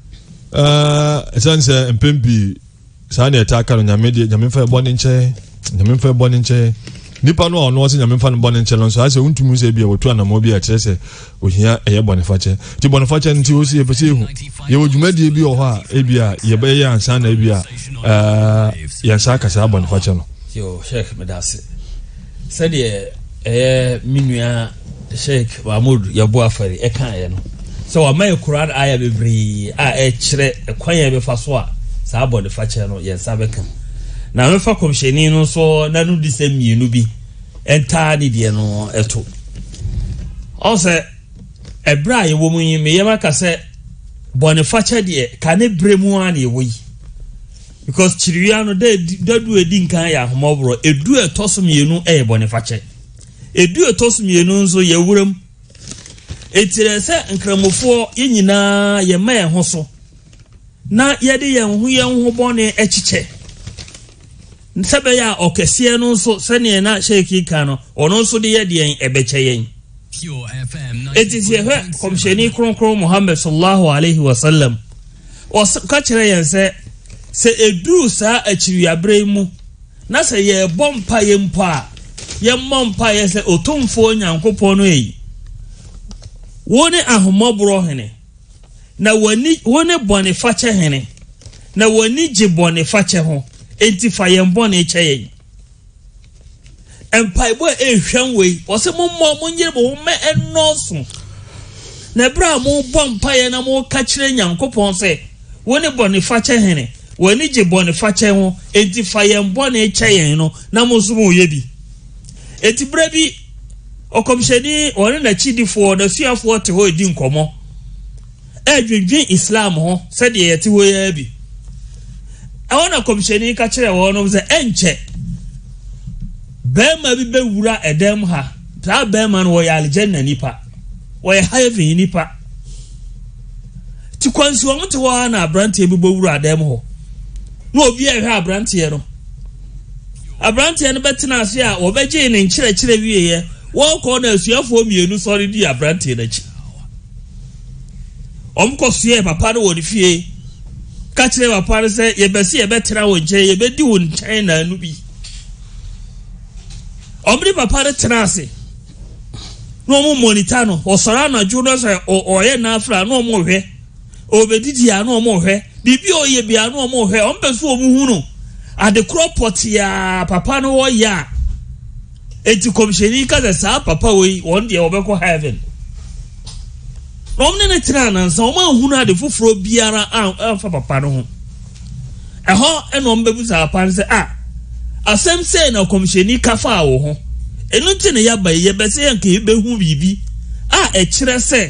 eh esanse mpempi sa na eta aka no nyame de nyame fa boni nche nyame fa boni nche nipa no ono se nyame fa no boni nche no so ase untumi se bia wotu anamo bia kire se ohia eye boniface ti boniface nti o se pese hu ye wodwumadi bi o ho a e bia ye be ye ansa na e bia eh ya sa aka sa boniface no yo Sheikh Medase said ye eh minua Sheikh Mahmoud Yabo Afari e kan ye no so wa mai Quran aya bebre a e kire kwan ye be fa so a sa body fache no ye sa be kan na me fa komsheni no so na no disem mienu bi enta ni de no eto o se ebra ye wo mu yi me yema ka se boniface de ka ne bremu an ye wo yi because chiriya no de dadu edi nkan ya homobro edu etosom yenu e boniface edu etosom yenu nso ye wuram etire se nkramofo yenyina ye ma ye ho so na ye de ye ho ye ho bone echiche nsebe ya okese no nso se ne na sheki ka no ono nso de ye de en ebeche yen etisi he komsheni kronkron Muhammad sallallahu alaihi wasallam o ka kire yen se se edu sa achiri abremu na se ye bompa ye mpa ye mompa ye se otumfo nyankopon no yi woni ahomobro hene na woni woni boniface hene na woni je boniface ho enti fa ye mbone cheye empai bo ehwan we o se mo mo mo nyere bo me enoso na bra mo bompa ye na mo ka kire nyankopon se woni boniface hene woni je boniface ho enti fa ye mbone cheye no na mo so mo ye bi enti bra bi okomshedi one na chidifo da suafo te ho edi nkomo edwedwen Islam ho se de yete ho ya bi awona komshedi ka kire wo no se enche bema bi bewura edem ha ta bema no wo ya aljanna nipa wo ya heaven nipa ti kwansu wo te ho na abrante bi bewura edem ho no obi ehwe abrante no abrante no betina ase a wo beje ne nkire kire wieye wo ko na asuafo mienu sori di abrante na chi omko sue papa no woni fie ka kire papa no se ye bese ye betera wo nche ye bedi wo nchen na anu bi omri papa no tenase no mo monitor no osora na ju no se oye na afra no mo hwe obedidi ya no mo hwe bibi oye bia no mo hwe ombeso omu hunu ade cropot ya papa no wo ya eti komsheni kaza sa papa we won de obeko heaven omne ne tira na nsa o ma hunu ade foforo biara an fa papa no ho eho eno mbebu sa papa se ah asem se na komsheni kafa wo ho enu ti ne ya ba ye bese yanka ye behu bibi a e kire se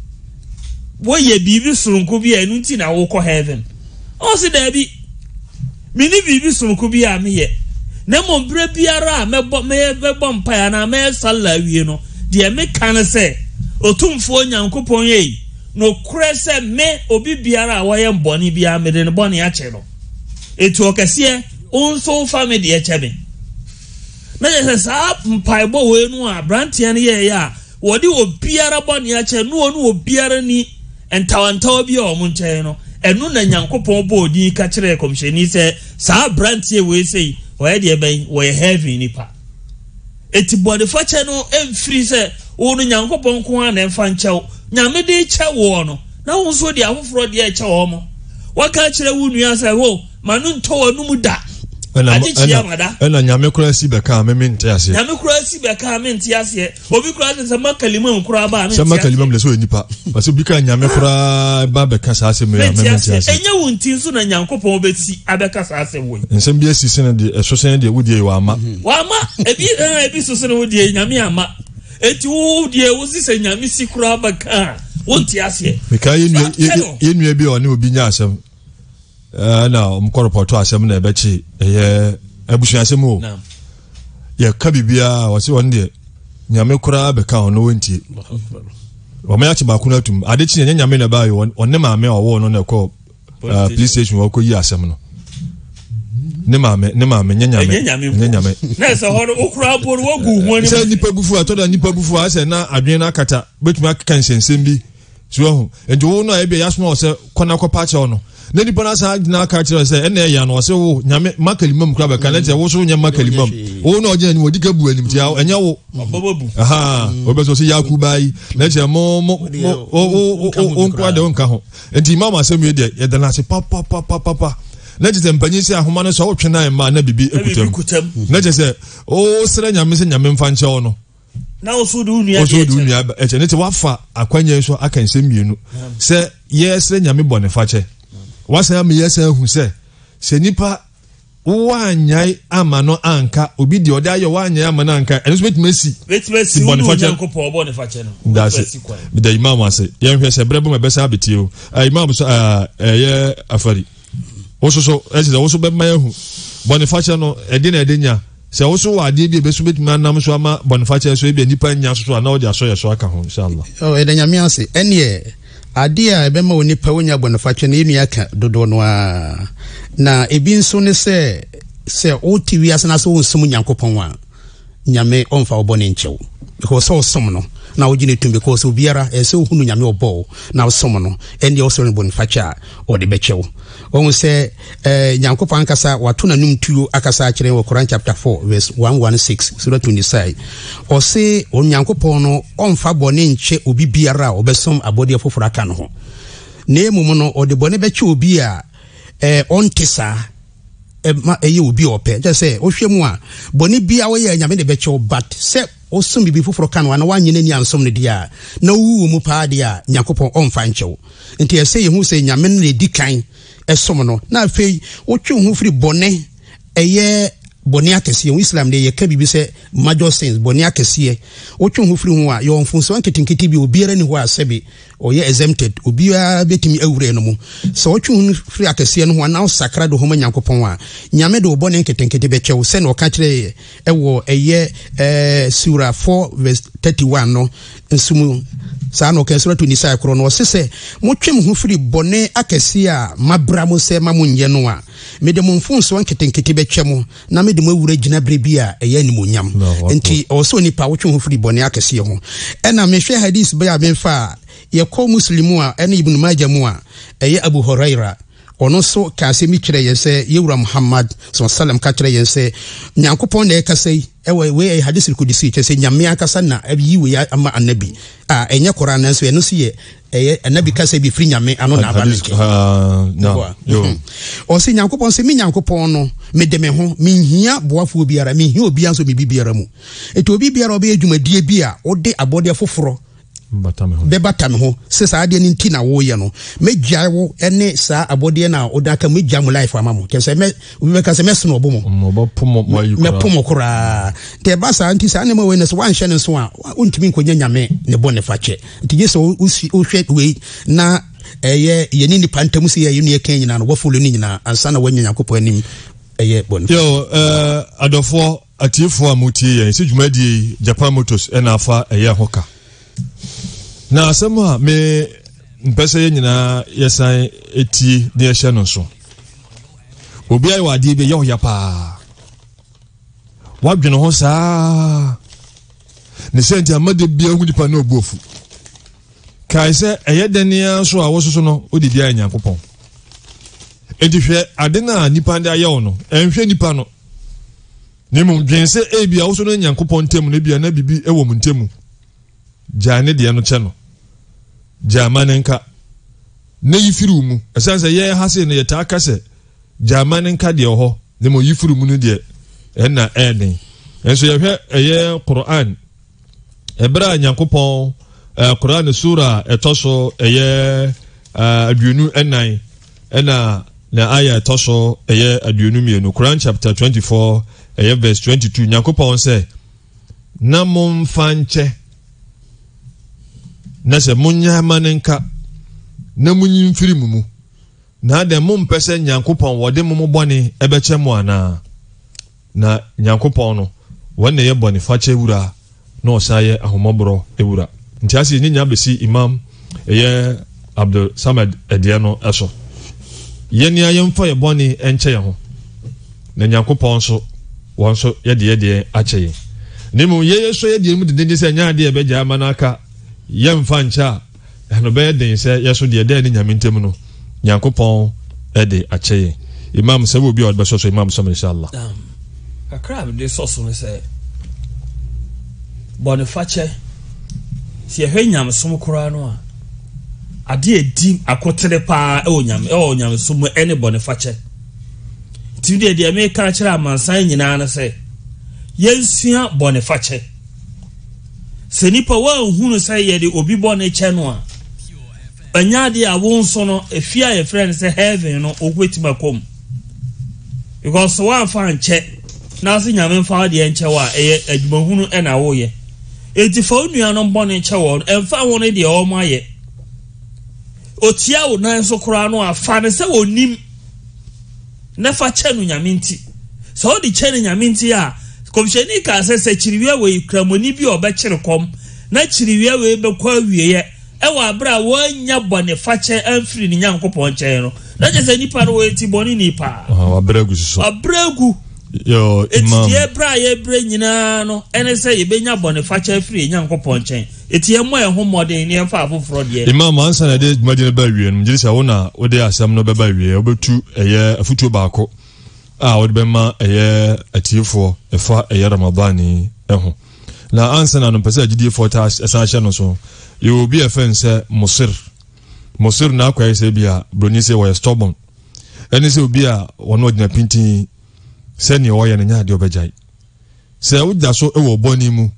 wo ye bibi surunku bi enu ti na wo ko heaven o se da bi mini bibi surunku bi a me ye na mo bre biara mebo me bebo mpa na me sala wie no de me kan se otumfo nyankopon ye no kure se me obi biara wa ye mboni bia me de ne boni a che no etu okese onso family e chebe na je sa mpa bo we no a brantia ne ye ya wo de obiara boni a che no no obiara ni entawantaw bi o mo nche no enu na nyankopon bo odi ka kire komsheni se sa brantia we sei why de ben we heavy nipa eti boniface no emfiri se wo no nyankopon ko an emfa nchew nyame de chewo no na wo so de afoforo de echewo mo waka kire wo nua se wo manu nto anum da ena ena nyame kura si be ka me mente ase nyame kura si be ka me mente ase obi kura se makalima kura ba me se makalima le so nipa base obi ka nyame kura ba be ka ase me me mente ase enye wunti nso na nyankopon obeti abeka ase wo nsem bi asisi na de eso sen de wudie wa ama wa ama ebi ebi so sen wudie nyame ama eti wudie wosi se nyame si kura ba ka wonti ase me ka yenu yenu bi oni obi nya asem eh na umkoropoto asem na ebechi eh abusu asem o ye ka bibia wase won de nyame kura be ka ono wonti o me achi ba kuna atum ade chi nyame na ba yo onne ma me owo no na ko police station wo ko yi asem no ne ma me ne ma me nyame nyame na se ho okura boru wogu hu ani se nipa bufu atoda nipa bufu ase na adwen na akata betumi akeka nsensem bi so ho enti wo no ebe yaso no se kona ko pa che ono na nipa na sa na aka kire se ene ya no se wo nyame makalimam kura be kan na wo so nyame makalimam wo no oje ni wodi ka bu anim tia enye wo bababu aha obeso se yakubai na che mo mo o o o nkwa de nka ho enti mama asem ye de ye de na se pa pa pa pa pa na je mpanyi se ahoma no so wo twena ma na bibi ekutam na je se o sere nyame se nyame mfa nche wo no na osudu nua osudu nua e che ne te wafa akwanye so aka nsem mienu se ye sere nyame bone fache wasa me yesa hu se se nipa wanyai amano anka obi di oda ye wanyai amano anka eno bet mesi bet mesi bonifacture ko po bonifacture no that's it the imam ase yen hwe se brebo me besa abeti o imam so eh afari woso so ese woso be mayahu bonifacture no edi na edenya se woso wa ade bi be so betumi anam so ama bonifacture so e bi nipa nya so na odi aso ye so aka ho inshallah oh edenya mi ase ene ade a ebe ma oni pa wonya bonifacture na enu aka dodo no a na ebi nso ne se se o T V asana so nsum nyankopon a nyame onfa obone nchew because so som no na ogine tum because obiara e se ohunu nyame obo na som no ene also ne bonifacture o de bechew on se eh nyankopon kasa wato na num tuo akasa akire wo Quran chapter four verse one sixteen surah twenty-six o se on nyankopon no onfa bone nche obi biara obesom abode foforo aka no ho na emum no o de bone beche obi a eh ontisa e ma eye obi ope je say o hwemu a boni bia wo ye nyame de beche but se o som bibi foforo kan wa na wanyene ni ansom ne dia na wu mu pa dia nyakopon onfa nchew nti e say hu say nyame ne di kan esom no na afei o twe hu firi bone eye boni akese Islam de ye ka bibi se major sins boni akese o twe hu firi hu a yo mfunso nketinketi bi obiara ni ho asebi o ye exempted obiara betimi awure no mu so o twe hu firi akese no ho na sakra do homa nyankopon a nyame de obone nketinketi be chew se na o ka kire ewo eye eh sura four verse thirty-one no nsumu sa no kesura to nisa kro no sese mo twem hu firi bone akese a mabra mo se ma mo nye no a me de mo mfunso nketinketi be twem na me de mo awure gina brebi a eye ni mo nyam enti o so nipa wo twem hu firi bone akese ho e na me hwe hadith ba ya benfa ye ko muslimu a ene ibn majah mu a eye Abu Huraira ono so ka se mi kire yense yewura Muhammad sallallahu alaihi wasallam ka kire yense nyankopon na ekasai ewe we hadith kudisi che se nyame akasa na yiwe ya ama annabi a enye Quran na so eno siye eye annabi ka se bi firi nyame ano na aba nche no yo o se nyankopon se mi nyankopon no me de me ho mi hia boafo biara mi hia obi anso mi bibiara mu eto obi biara obe adwumadie bi a ode abode foforo batame ho be batame ho se sa ade ni nti na wo ye no megyae wo ene sa abode na odaka megya mu life amamo ke se me obi be ka se meso no obo mo mo pomo mo ayu me pomo kura te ba sa nti sa ne mo we ne so wan hye ne so a ontimi nkonya nyame ne bone fache nti je so o hwe we na eye ye ni nipa ntam se ye ne kan nyina no wafulu ni nyina ansa na wanya nyakopo anim eye bone yo eh adofo atiefo amutie ye se dwumadi Japan Motors ena afa eye hoka na asema me mpese ye nyina yesan eti de ehye no so obi ayi wade be ye ho ya pa wadwene ho saa ne senti amade bia hu dipa na obuofu kai se eye denia so a wososo no odidi anya nkopon enti hwe ade na nipa nda ye wo no enhwe nipa no ne mu dwense e bia woso no nyankopon tem ne bia na bibi e wo mu ntemu jane de no che no jamanenka ne yifiru mu esanse ye hase ne yeta akase jamanenka de ho ne mo yifiru mu no de ena eden enso ye hwe eye Quran ebra nyankopon Quran sura etoso eye aduonu enan ena na aya etoso eye aduonu mienu Quran chapter twenty-four eye verse twenty-two nyankopon say na mom fanche na se munya manenka na munyi mfiri mumu na de mum pese nyankopon wode mumu bone ebeche mu ana na nyankopon no wonne ye bone fache wura na osaye ahomobro ewura nti asi ni nya besi imam eye Abdul Samad Ediano eso ye ni ayemfa ye bone enche ye ho na nyankopon so won so ye de ye de ache ye nimu ye ye so ye de mu de de se nya de e beja manaka yemfa ncha no be den se yeso de de ni nyame ntem no nyankopon e de ache imam se wo bi od be so so imam so inshallah akra be so so ne se boniface si ehwe nyam som kora no a ade edi akotere pa e onyam e onyam som ene boniface ti de de me ka kira amansan nyina na se yensua boniface se nipa wa hunu sai ye de obi bone che no a anya de awon so no efia ye friend say heaven no ogwetima kom because one fan check now see nyame fa de enche wa e adwumahunu e na wo ye enti fa onuanom bone che wo emfa wo ne de o ma ye otia wo nan so kora no afa ne se wonim na fa che no nyame nti so di che ne nyame nti a komsheni ka se se chiriwe we kramoni bi oba chirekom na chiriwe we be kwa wieye e wa bra wanya bone fa che amfiri ni nyankopon che no na je se nipa no we ti boni nipa wa bregu so abregu yo imam eti ebra ye bre nyina no ene se ye benya bone fa che afiri nyankopon che eti e mo e ho modern ne fa afoforo de imam ansa na de madina ba wie no ngiri se wona wo de asam no be ba wie obetu eye afutuo baako a wo de be ma eye atiefo efa eye ramadani eho na ansa na no pese agidie for ta esa hye no so you will be a fan say musir musir na kwa ese bia broni se we stubborn eni se obi a wono odina pintin se ne wo ye ne nya de obejai se wudda so e wo boni mu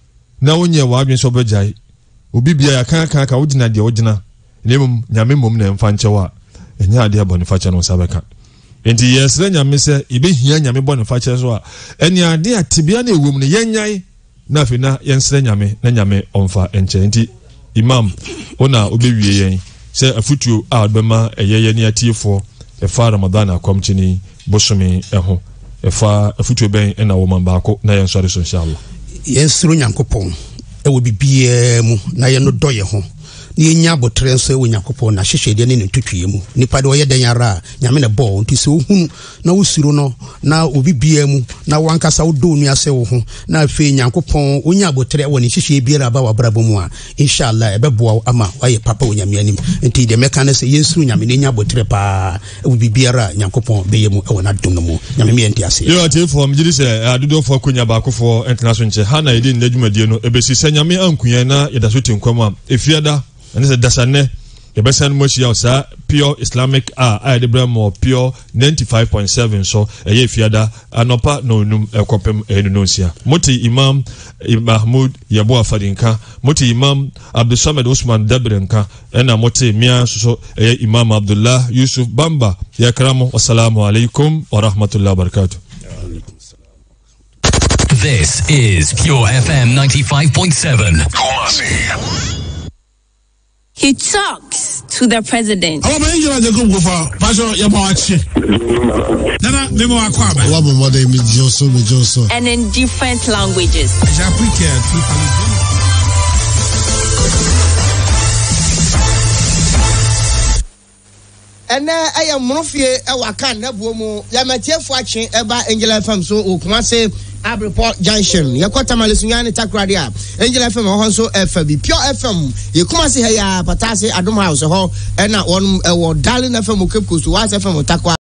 na wonye wa adwen so obejai obi bia ya kan kan ka wudina de wudina nemum nyame mum na mfa nchewa enya de aboni facha no sabeka enti yesre nyame se ibe hia nyame boni facha so a eni ade atibia na ewum ne yenyai na fe na yensre nyame na nyame onfa enche enti imam ona obewie yen se afutuo a odbema eyeye ne atiefo efa ramadan akomchini bosumi eho efa afutuo ben ena wo man baako na yen sori so inshallah yensro nyankopon e wo bibie mu na ye no doye ho ni nya botre nso e wo nyankopon na hyehyede ne ntutwie mu nipa de oye den yara nyame na bo nti se ohunu na wosuro no na obibie mu na wankasa wo do nu ase wo ho na afi nyankopon onya botre wo ne hyehyede biara ba wabrabo mu a inshallah e beboa ama waye papa wo nyame anim nti de meka na se yensuro nyame ne nya botre pa e wo bibiara nyankopon beye mu e wo na dum no mu nyame me enti ase yo ati for mjiri se adudo for kunya ba akofo international nche ha na yedi ndadwumadie no ebesi se nyame ankunya na yedaso tinkwama efiada and it's a dasane the best and much yourself pure Islamic ah I the brand more pure ninety-five point seven so a ye fiada anopa no num ekopem enunosia moti imam Mahmoud Yabo Afadinka moti imam Abdul Samad Usman Dabrenka ena moti mia so e imam Abdullah Yusuf Bamba ya karamu wassalamu alaikum wa rahmatullahi wa barakatuh. This is Pure F M ninety-five point seven. Kumasi. He talks to the president. Our manager the group for Pastor Yabawachi. Nana, Memo Aquaba. What more than me, Joso, me Joso. And in different languages. And I am Murphy, our can, Nabumo, Yamatia Fuachi, Eba Angela F M, so Okumase. Abreport Junction yakota malesunyane takradia Angela F M honso F B Pure F M yekuma se ya patase Adom House ho na won e wo Darling F M Cape Coast West F M takwa